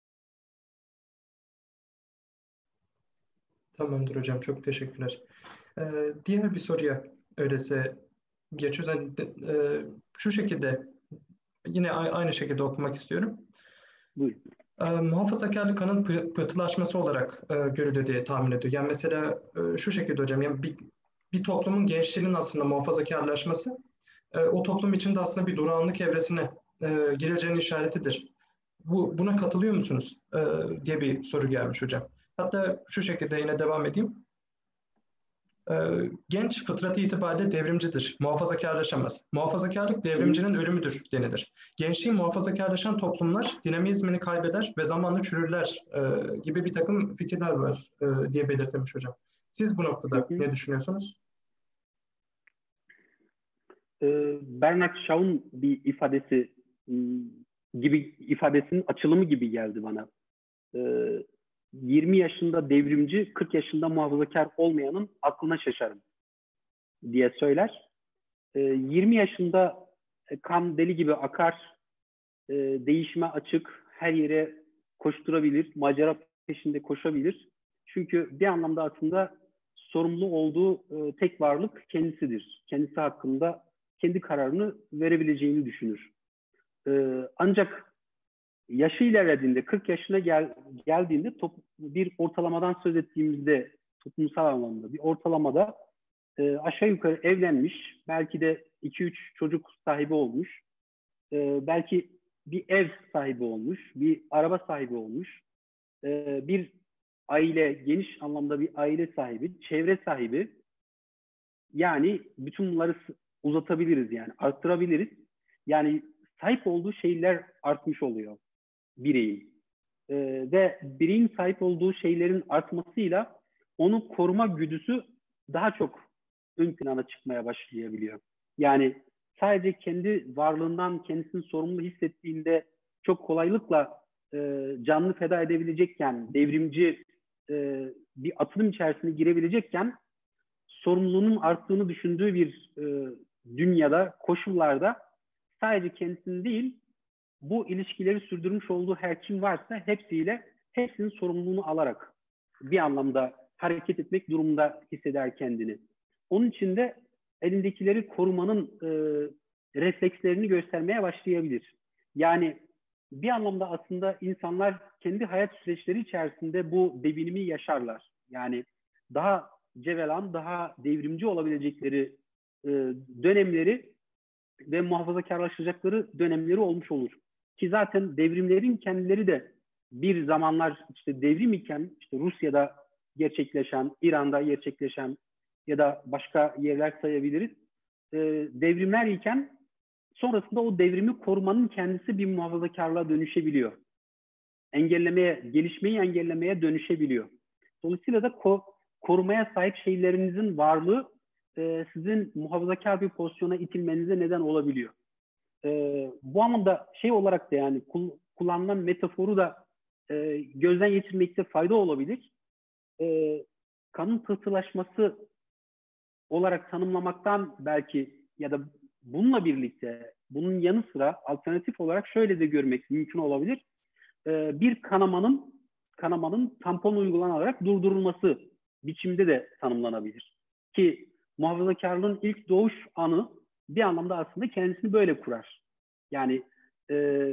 Tamamdır hocam, çok teşekkürler. Ee, diğer bir soruya öyleyse geçiyoruz. Yani, e, şu şekilde yine aynı şekilde okumak istiyorum. Buyurun. E, muhafazakarlık kanın pı- pıhtılaşması olarak e, görülüyor diye tahmin ediyor. Yani mesela e, şu şekilde hocam, yani bir, bir toplumun gençliğinin aslında muhafazakarlaşması e, o toplum içinde aslında bir durağanlık evresine e, gireceğinin işaretidir. Bu, buna katılıyor musunuz? E, diye bir soru gelmiş hocam. Hatta şu şekilde yine devam edeyim. Ee, genç fıtratı itibariyle devrimcidir, muhafazakarlaşamaz. Muhafazakarlık devrimcinin ölümüdür denilir. Gençliğin muhafazakarlaşan toplumlar dinamizmini kaybeder ve zamanla çürürler e, gibi bir takım fikirler var e, diye belirtilmiş hocam. Siz bu Hı noktada hı. ne düşünüyorsunuz? Ee, Bernard Shaw'un bir ifadesi gibi ifadesinin açılımı gibi geldi bana. Ee, yirmi yaşında devrimci, kırk yaşında muhafazakar olmayanın aklına şaşarım diye söyler. Ee, yirmi yaşında kan deli gibi akar, e, değişime açık, her yere koşturabilir, macera peşinde koşabilir. Çünkü bir anlamda aslında sorumlu olduğu e, tek varlık kendisidir. Kendisi hakkında kendi kararını verebileceğini düşünür. E, ancak yaşı ilerlediğinde, kırk yaşına gel, geldiğinde top, bir ortalamadan söz ettiğimizde, toplumsal anlamda bir ortalamada e, aşağı yukarı evlenmiş, belki de iki üç çocuk sahibi olmuş, e, belki bir ev sahibi olmuş, bir araba sahibi olmuş, e, bir aile, geniş anlamda bir aile sahibi, çevre sahibi. Yani bütün bunları uzatabiliriz, yani arttırabiliriz. Yani sahip olduğu şeyler artmış oluyor bireyin. E, ve bireyin sahip olduğu şeylerin artmasıyla onu koruma güdüsü daha çok ön plana çıkmaya başlayabiliyor. Yani sadece kendi varlığından kendisini sorumlu hissettiğinde çok kolaylıkla e, canını feda edebilecekken, devrimci e, bir atılım içerisine girebilecekken, sorumluluğunun arttığını düşündüğü bir e, dünyada, koşullarda sadece kendisini değil, bu ilişkileri sürdürmüş olduğu her kim varsa hepsiyle, hepsinin sorumluluğunu alarak bir anlamda hareket etmek durumunda hisseder kendini. Onun için de elindekileri korumanın e, reflekslerini göstermeye başlayabilir. Yani bir anlamda aslında insanlar kendi hayat süreçleri içerisinde bu devinimi yaşarlar. Yani daha cevelan, daha devrimci olabilecekleri e, dönemleri ve muhafazakarlaşacakları dönemleri olmuş olur. Ki zaten devrimlerin kendileri de bir zamanlar işte devrim iken, işte Rusya'da gerçekleşen, İran'da gerçekleşen ya da başka yerler sayabiliriz. E, devrimler iken sonrasında o devrimi korumanın kendisi bir muhafazakarlığa dönüşebiliyor. Engellemeye, gelişmeyi engellemeye dönüşebiliyor. Dolayısıyla da ko- korumaya sahip şeylerinizin varlığı e, sizin muhafazakar bir pozisyona itilmenize neden olabiliyor. E, bu anlamda şey olarak da yani kul- kullanılan metaforu da e, gözden geçirmekte fayda olabilir. E, kanın pıhtılaşması olarak tanımlamaktan belki ya da bununla birlikte bunun yanı sıra alternatif olarak şöyle de görmek mümkün olabilir. E, bir kanamanın kanamanın tampon uygulanarak durdurulması biçimde de tanımlanabilir. Ki muhafazakarlığın ilk doğuş anı bir anlamda aslında kendisini böyle kurar. Yani e,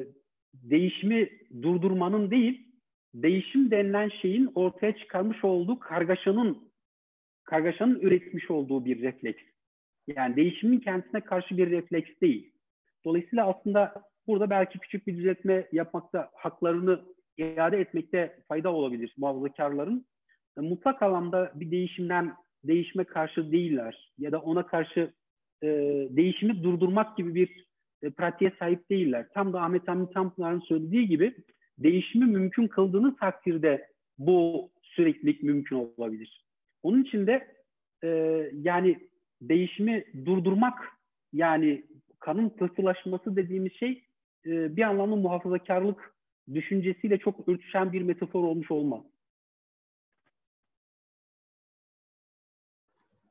değişimi durdurmanın değil, değişim denilen şeyin ortaya çıkarmış olduğu kargaşanın kargaşanın üretmiş olduğu bir refleks. Yani değişimin kendisine karşı bir refleks değil. Dolayısıyla aslında burada belki küçük bir düzeltme yapmakta, haklarını iade etmekte fayda olabilir muhafazakarların. Mutlak alanda bir değişimden değişime karşı değiller ya da ona karşı e, değişimi durdurmak gibi bir e, pratiğe sahip değiller. Tam da Ahmet Hamdi Tanpınar'ın söylediği gibi değişimi mümkün kıldığınız takdirde bu süreklilik mümkün olabilir. Onun için de e, yani değişimi durdurmak, yani kanın pıhtılaşması dediğimiz şey e, bir anlamda muhafazakarlık düşüncesiyle çok örtüşen bir metafor olmuş olmaz.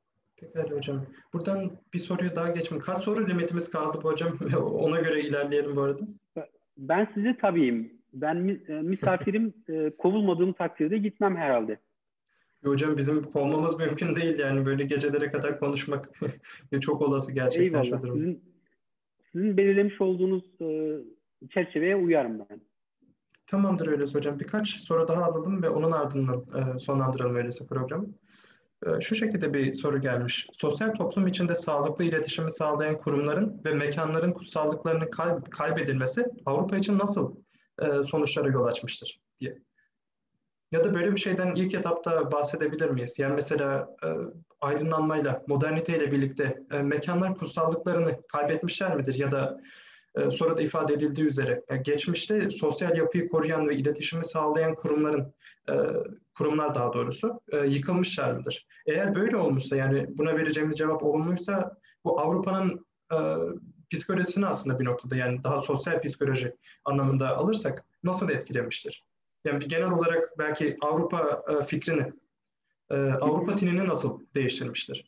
Pekala hocam. Buradan bir soruya daha geçmek. Kaç soru limitimiz kaldı bu hocam? Ona göre ilerleyelim bu arada. Ben size tabiyim. Ben misafirim, kovulmadığım takdirde gitmem herhalde. Hocam bizim kovmamız mümkün değil yani böyle gecelere kadar konuşmak çok olası gerçekten şu Eyvallah. durumda. Sizin, sizin belirlemiş olduğunuz çerçeveye uyarım ben. Tamamdır öyleyse hocam. Birkaç soru daha alalım ve onun ardından e, sonlandıralım öyleyse programı. E, şu şekilde bir soru gelmiş. Sosyal toplum içinde sağlıklı iletişimi sağlayan kurumların ve mekanların kutsallıklarının kay kaybedilmesi Avrupa için nasıl e, sonuçlara yol açmıştır diye. Ya da böyle bir şeyden ilk etapta bahsedebilir miyiz? Yani mesela e, aydınlanmayla, moderniteyle birlikte e, mekanlar kutsallıklarını kaybetmişler midir? Ya da e, sonra da ifade edildiği üzere e, geçmişte sosyal yapıyı koruyan ve iletişimi sağlayan kurumların, e, kurumlar daha doğrusu e, yıkılmışlar mıdır? Eğer böyle olmuşsa, yani buna vereceğimiz cevap olumluysa, bu Avrupa'nın e, psikolojisini aslında bir noktada, yani daha sosyal psikoloji anlamında alırsak nasıl etkilemiştir? Yani bir genel olarak belki Avrupa e, fikrini, e, Avrupa tinini nasıl değiştirmiştir?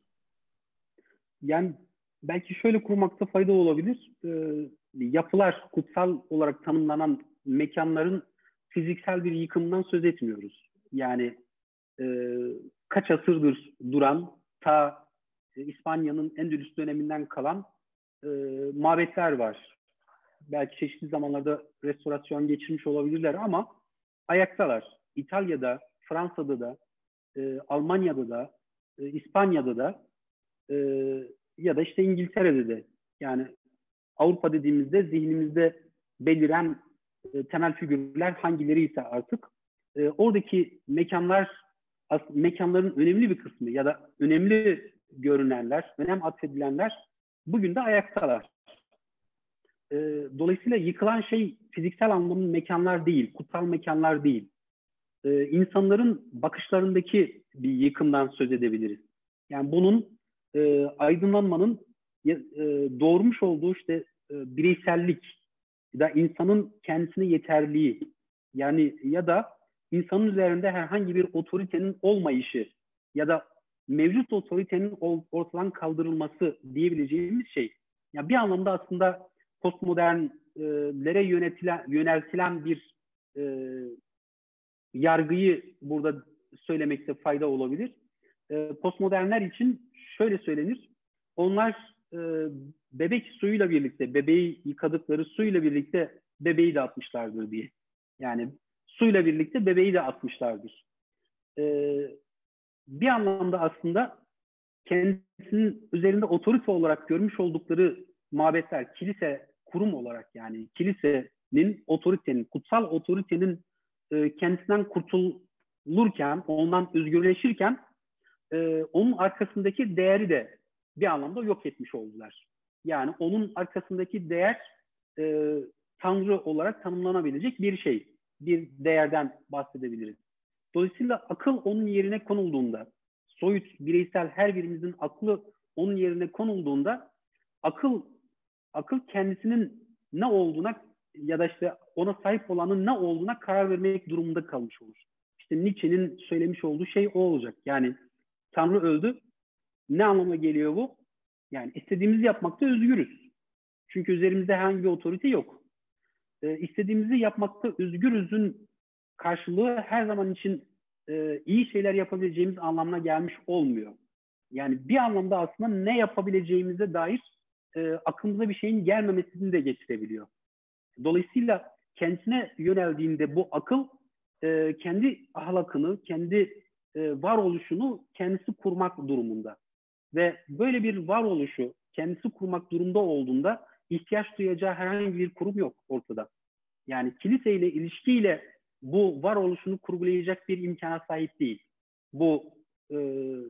Yani belki şöyle kurmakta fayda olabilir. E, yapılar, kutsal olarak tanımlanan mekanların fiziksel bir yıkımından söz etmiyoruz. Yani e, kaç asırdır duran, ta e, İspanya'nın Endülüs döneminden kalan e, mabetler var. Belki çeşitli zamanlarda restorasyon geçirmiş olabilirler ama ayaktalar. İtalya'da, Fransa'da da, e, Almanya'da da, e, İspanya'da da e, ya da işte İngiltere'de de. Yani Avrupa dediğimizde zihnimizde beliren e, temel figürler hangileri ise artık e, oradaki mekanlar, mekanların önemli bir kısmı ya da önemli görünenler, önem atfedilenler bugün de ayaktalar. E, dolayısıyla yıkılan şey fiziksel anlamda mekanlar değil, kutsal mekanlar değil. E, insanların bakışlarındaki bir yıkımdan söz edebiliriz. Yani bunun e, aydınlanmanın e, doğurmuş olduğu işte e, bireysellik ya da insanın kendisine yeterliği, yani ya da insanın üzerinde herhangi bir otoritenin olmayışı ya da mevcut otoritenin ortadan kaldırılması diyebileceğimiz şey. Yani bir anlamda aslında postmodernlere yönetilen, yöneltilen bir e, yargıyı burada söylemekte fayda olabilir. E, postmodernler için şöyle söylenir. Onlar e, bebek suyuyla birlikte, bebeği yıkadıkları suyla birlikte bebeği de atmışlardır diye. Yani suyla birlikte bebeği de atmışlardır. E, bir anlamda aslında kendisinin üzerinde otorite olarak görmüş oldukları mabetler, kilise kurum olarak, yani kilisenin, otoritenin, kutsal otoritenin e, kendisinden kurtulurken, ondan özgürleşirken e, onun arkasındaki değeri de bir anlamda yok etmiş oldular. Yani onun arkasındaki değer e, Tanrı olarak tanımlanabilecek bir şey, bir değerden bahsedebiliriz. Dolayısıyla akıl onun yerine konulduğunda, soyut, bireysel her birimizin aklı onun yerine konulduğunda akıl akıl kendisinin ne olduğuna ya da işte ona sahip olanın ne olduğuna karar vermek durumunda kalmış olur. İşte Nietzsche'nin söylemiş olduğu şey o olacak. Yani Tanrı öldü. Ne anlama geliyor bu? Yani istediğimizi yapmakta özgürüz. Çünkü üzerimizde herhangi bir otorite yok. E, istediğimizi yapmakta özgürüzün karşılığı her zaman için e, iyi şeyler yapabileceğimiz anlamına gelmiş olmuyor. Yani bir anlamda aslında ne yapabileceğimize dair e, aklımıza bir şeyin gelmemesini de getirebiliyor. Dolayısıyla kendisine yöneldiğinde bu akıl e, kendi ahlakını, kendi e, varoluşunu kendisi kurmak durumunda. Ve böyle bir varoluşu kendisi kurmak durumunda olduğunda ihtiyaç duyacağı herhangi bir kurum yok ortada. Yani kiliseyle ilişkiyle bu varoluşunu kurgulayacak bir imkana sahip değil. Bu e,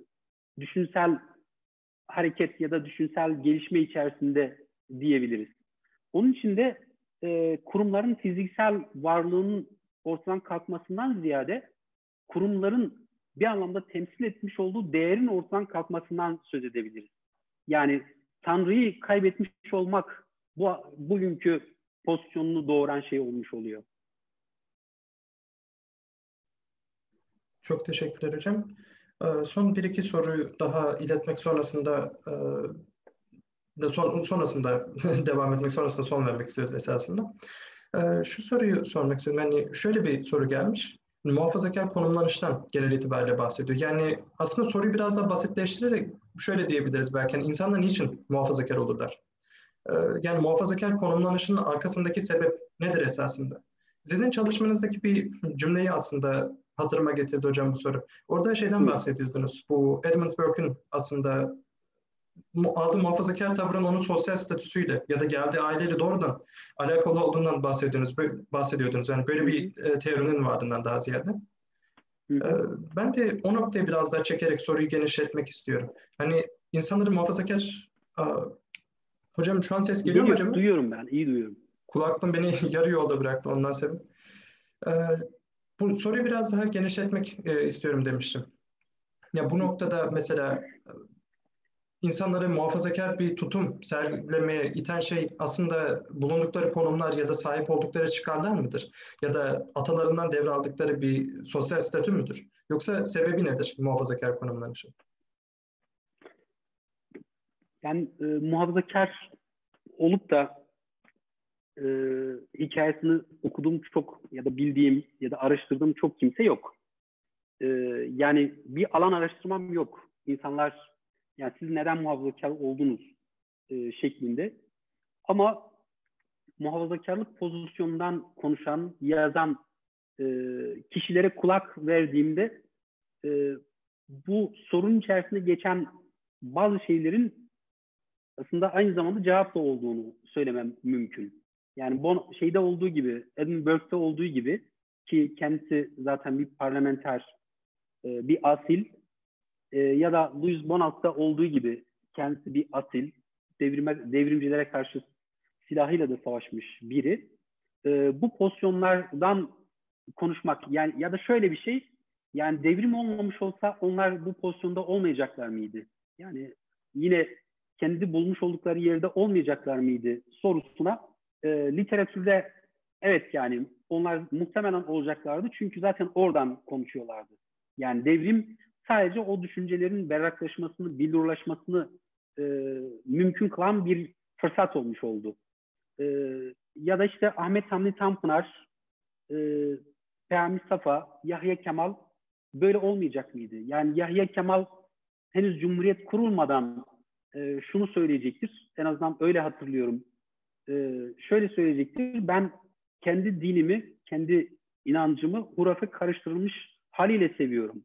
düşünsel hareket ya da düşünsel gelişme içerisinde diyebiliriz. Onun için de e, kurumların fiziksel varlığının ortadan kalkmasından ziyade kurumların bir anlamda temsil etmiş olduğu değerin ortadan kalkmasından söz edebiliriz. Yani Tanrı'yı kaybetmiş olmak bu bugünkü pozisyonunu doğuran şey olmuş oluyor. Çok teşekkürler hocam. Ee, son bir iki soruyu daha iletmek sonrasında e, de son, sonrasında devam etmek sonrasında son vermek istiyoruz esasında. Ee, şu soruyu sormak istiyorum. Yani şöyle bir soru gelmiş. Muhafazakar konumlanıştan genel itibariyle bahsediyor. Yani aslında soruyu biraz daha basitleştirerek şöyle diyebiliriz belki. Yani insanlar niçin muhafazakar olurlar? Ee, yani muhafazakar konumlanışının arkasındaki sebep nedir esasında? Sizin çalışmanızdaki bir cümleyi aslında hatırıma getirdi hocam bu soru. Orada şeyden Buyurun. bahsediyordunuz. Bu Edmund Burke'ün aslında aldığı muhafazakar tavrın onun sosyal statüsüyle ya da geldiği aileyle doğrudan alakalı olduğundan bahsediyordunuz. bahsediyordunuz. Yani böyle Hı hı. bir e, teorinin vardığından daha ziyade. Hı E, hı. ben de o noktayı biraz daha çekerek soruyu genişletmek istiyorum. Hani insanları muhafazakar... Aa, hocam şu an ses geliyor mu Geliyor, acaba? duyuyorum ben, iyi duyuyorum. Kulaklığım beni yarı yolda bıraktı ondan sebep. E, bu soruyu biraz daha genişletmek e, istiyorum demiştim. Ya bu noktada mesela insanları muhafazakar bir tutum sergilemeye iten şey aslında bulundukları konumlar ya da sahip oldukları çıkarlar mıdır? Ya da atalarından devraldıkları bir sosyal statü müdür? Yoksa sebebi nedir muhafazakar konumlanışın? Yani e, muhafazakar olup da e, hikayesini okuduğum çok ya da bildiğim ya da araştırdığım çok kimse yok. E, yani bir alan araştırmam yok. İnsanlar yani siz neden muhafazakar oldunuz e, şeklinde. Ama muhafazakarlık pozisyonundan konuşan, yazan e, kişilere kulak verdiğimde e, bu sorun içerisinde geçen bazı şeylerin aslında aynı zamanda cevap da olduğunu söylemem mümkün. Yani bon, şeyde olduğu gibi, Edmund Burke'de olduğu gibi ki kendisi zaten bir parlamenter, e, bir asil e, ya da Louis Bonaparte olduğu gibi kendisi bir asil, devrime, devrimcilere karşı silahıyla da savaşmış biri. E, bu pozisyonlardan konuşmak yani ya da şöyle bir şey yani devrim olmamış olsa onlar bu pozisyonda olmayacaklar mıydı? Yani yine kendi bulmuş oldukları yerde olmayacaklar mıydı sorusuna e, literatürde evet yani onlar muhtemelen olacaklardı çünkü zaten oradan konuşuyorlardı. Yani devrim sadece o düşüncelerin berraklaşmasını, billurlaşmasını e, mümkün kılan bir fırsat olmuş oldu. E, ya da işte Ahmet Hamdi Tanpınar, e, Peyami Safa, Yahya Kemal böyle olmayacak mıydı? Yani Yahya Kemal henüz Cumhuriyet kurulmadan e, şunu söyleyecektir. En azından öyle hatırlıyorum. E, şöyle söyleyecektir. Ben kendi dinimi, kendi inancımı hurafe karıştırılmış haliyle seviyorum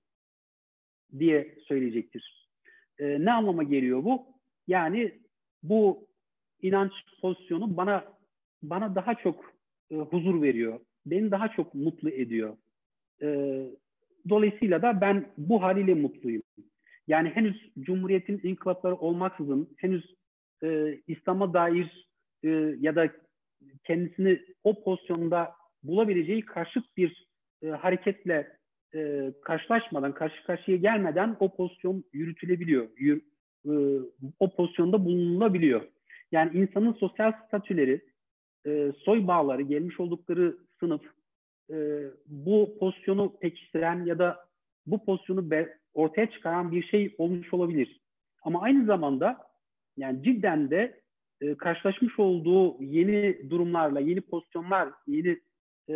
diye söyleyecektir. E, ne anlama geliyor bu? Yani bu inanç pozisyonu bana bana daha çok e, huzur veriyor. Beni daha çok mutlu ediyor. E, dolayısıyla da ben bu haliyle mutluyum. Yani henüz Cumhuriyet'in inkılapları olmaksızın, henüz e, İslam'a dair e, ya da kendisini o pozisyonda bulabileceği karşıt bir e, hareketle e, karşılaşmadan, karşı karşıya gelmeden o pozisyon yürütülebiliyor. Yür, e, o pozisyonda bulunulabiliyor. Yani insanın sosyal statüleri, e, soy bağları, gelmiş oldukları sınıf, e, bu pozisyonu pekiştiren ya da bu pozisyonu be, ortaya çıkaran bir şey olmuş olabilir. Ama aynı zamanda yani cidden de e, karşılaşmış olduğu yeni durumlarla, yeni pozisyonlar, yeni e,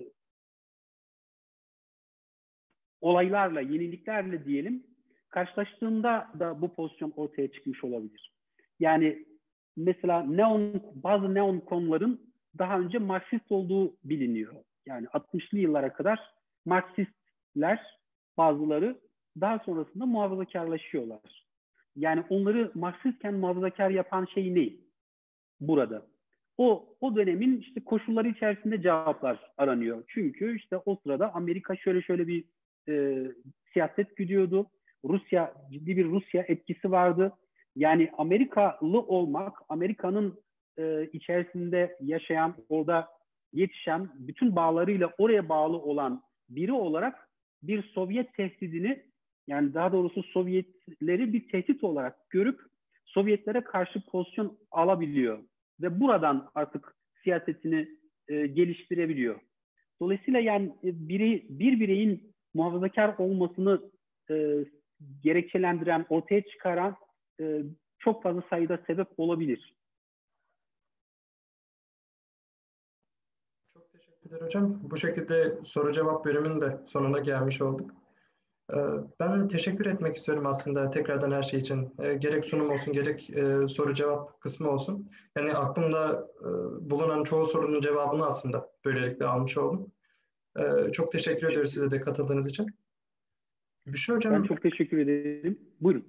olaylarla, yeniliklerle diyelim, karşılaştığında da bu pozisyon ortaya çıkmış olabilir. Yani mesela neon, bazı neon konuların daha önce Marksist olduğu biliniyor. Yani altmışlı yıllara kadar Marksistler bazıları daha sonrasında muhafazakarlaşıyorlar. Yani onları Marksistken muhafazakar yapan şey ne? Burada. O, o dönemin işte koşulları içerisinde cevaplar aranıyor. Çünkü işte o sırada Amerika şöyle şöyle bir e, siyaset gidiyordu. Rusya, ciddi bir Rusya etkisi vardı. Yani Amerikalı olmak, Amerika'nın e, içerisinde yaşayan, orada yetişen, bütün bağlarıyla oraya bağlı olan biri olarak bir Sovyet tehdidini, yani daha doğrusu Sovyetleri bir tehdit olarak görüp Sovyetlere karşı pozisyon alabiliyor ve buradan artık siyasetini e, geliştirebiliyor. Dolayısıyla yani biri, bir bireyin muhafazakar olmasını e, gerekçelendiren, ortaya çıkaran e, çok fazla sayıda sebep olabilir. Çok teşekkürler hocam. Bu şekilde soru cevap bölümünün de sonuna gelmiş olduk. Ben teşekkür etmek istiyorum aslında tekrardan her şey için. Gerek sunum olsun, gerek soru cevap kısmı olsun. Yani aklımda bulunan çoğu sorunun cevabını aslında böylelikle almış oldum. Çok teşekkür ediyoruz size de katıldığınız için. Büşra hocam. Ben çok teşekkür ederim. Buyurun.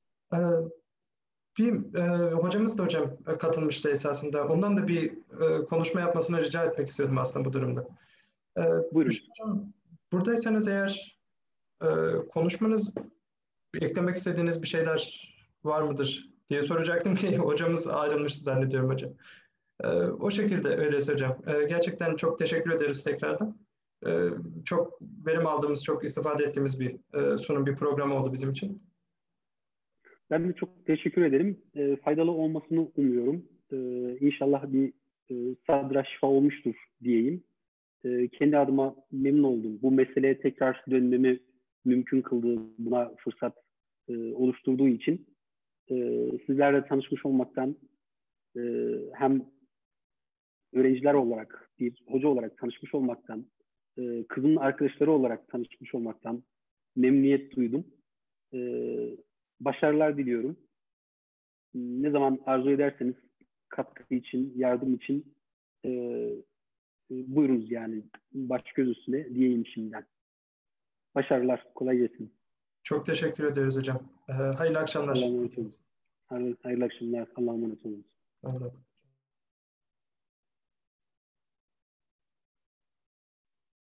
Bir e, hocamız da hocam katılmıştı esasında. Ondan da bir e, konuşma yapmasını rica etmek istiyordum aslında bu durumda. E, Buyurun. Büşra hocam, buradaysanız eğer e, konuşmanız, eklemek istediğiniz bir şeyler var mıdır diye soracaktım ki hocamız ayrılmıştı zannediyorum hocam. E, o şekilde öyleyse hocam. E, gerçekten çok teşekkür ederiz tekrardan. E, çok verim aldığımız, çok istifade ettiğimiz bir e, sunum, bir program oldu bizim için. Ben de çok teşekkür ederim. E, faydalı olmasını umuyorum. E, İnşallah bir e, sadra şifa olmuştur diyeyim. E, kendi adıma memnun oldum. Bu meseleye tekrar dönmemi mümkün kıldığı, buna fırsat e, oluşturduğu için e, sizlerle tanışmış olmaktan e, hem öğrenciler olarak, bir hoca olarak tanışmış olmaktan, e, kızımın arkadaşları olarak tanışmış olmaktan memnuniyet duydum. E, başarılar diliyorum. Ne zaman arzu ederseniz katkı için, yardım için e, buyurunuz yani. Baş göz üstüne diyeyim şimdiden. Başarılar, kolay gelsin. Çok teşekkür ediyoruz hocam. Hayırlı akşamlar. Allah'a emanet olun. Hayırlı, hayırlı akşamlar. Allah'a emanet olun. Anladım.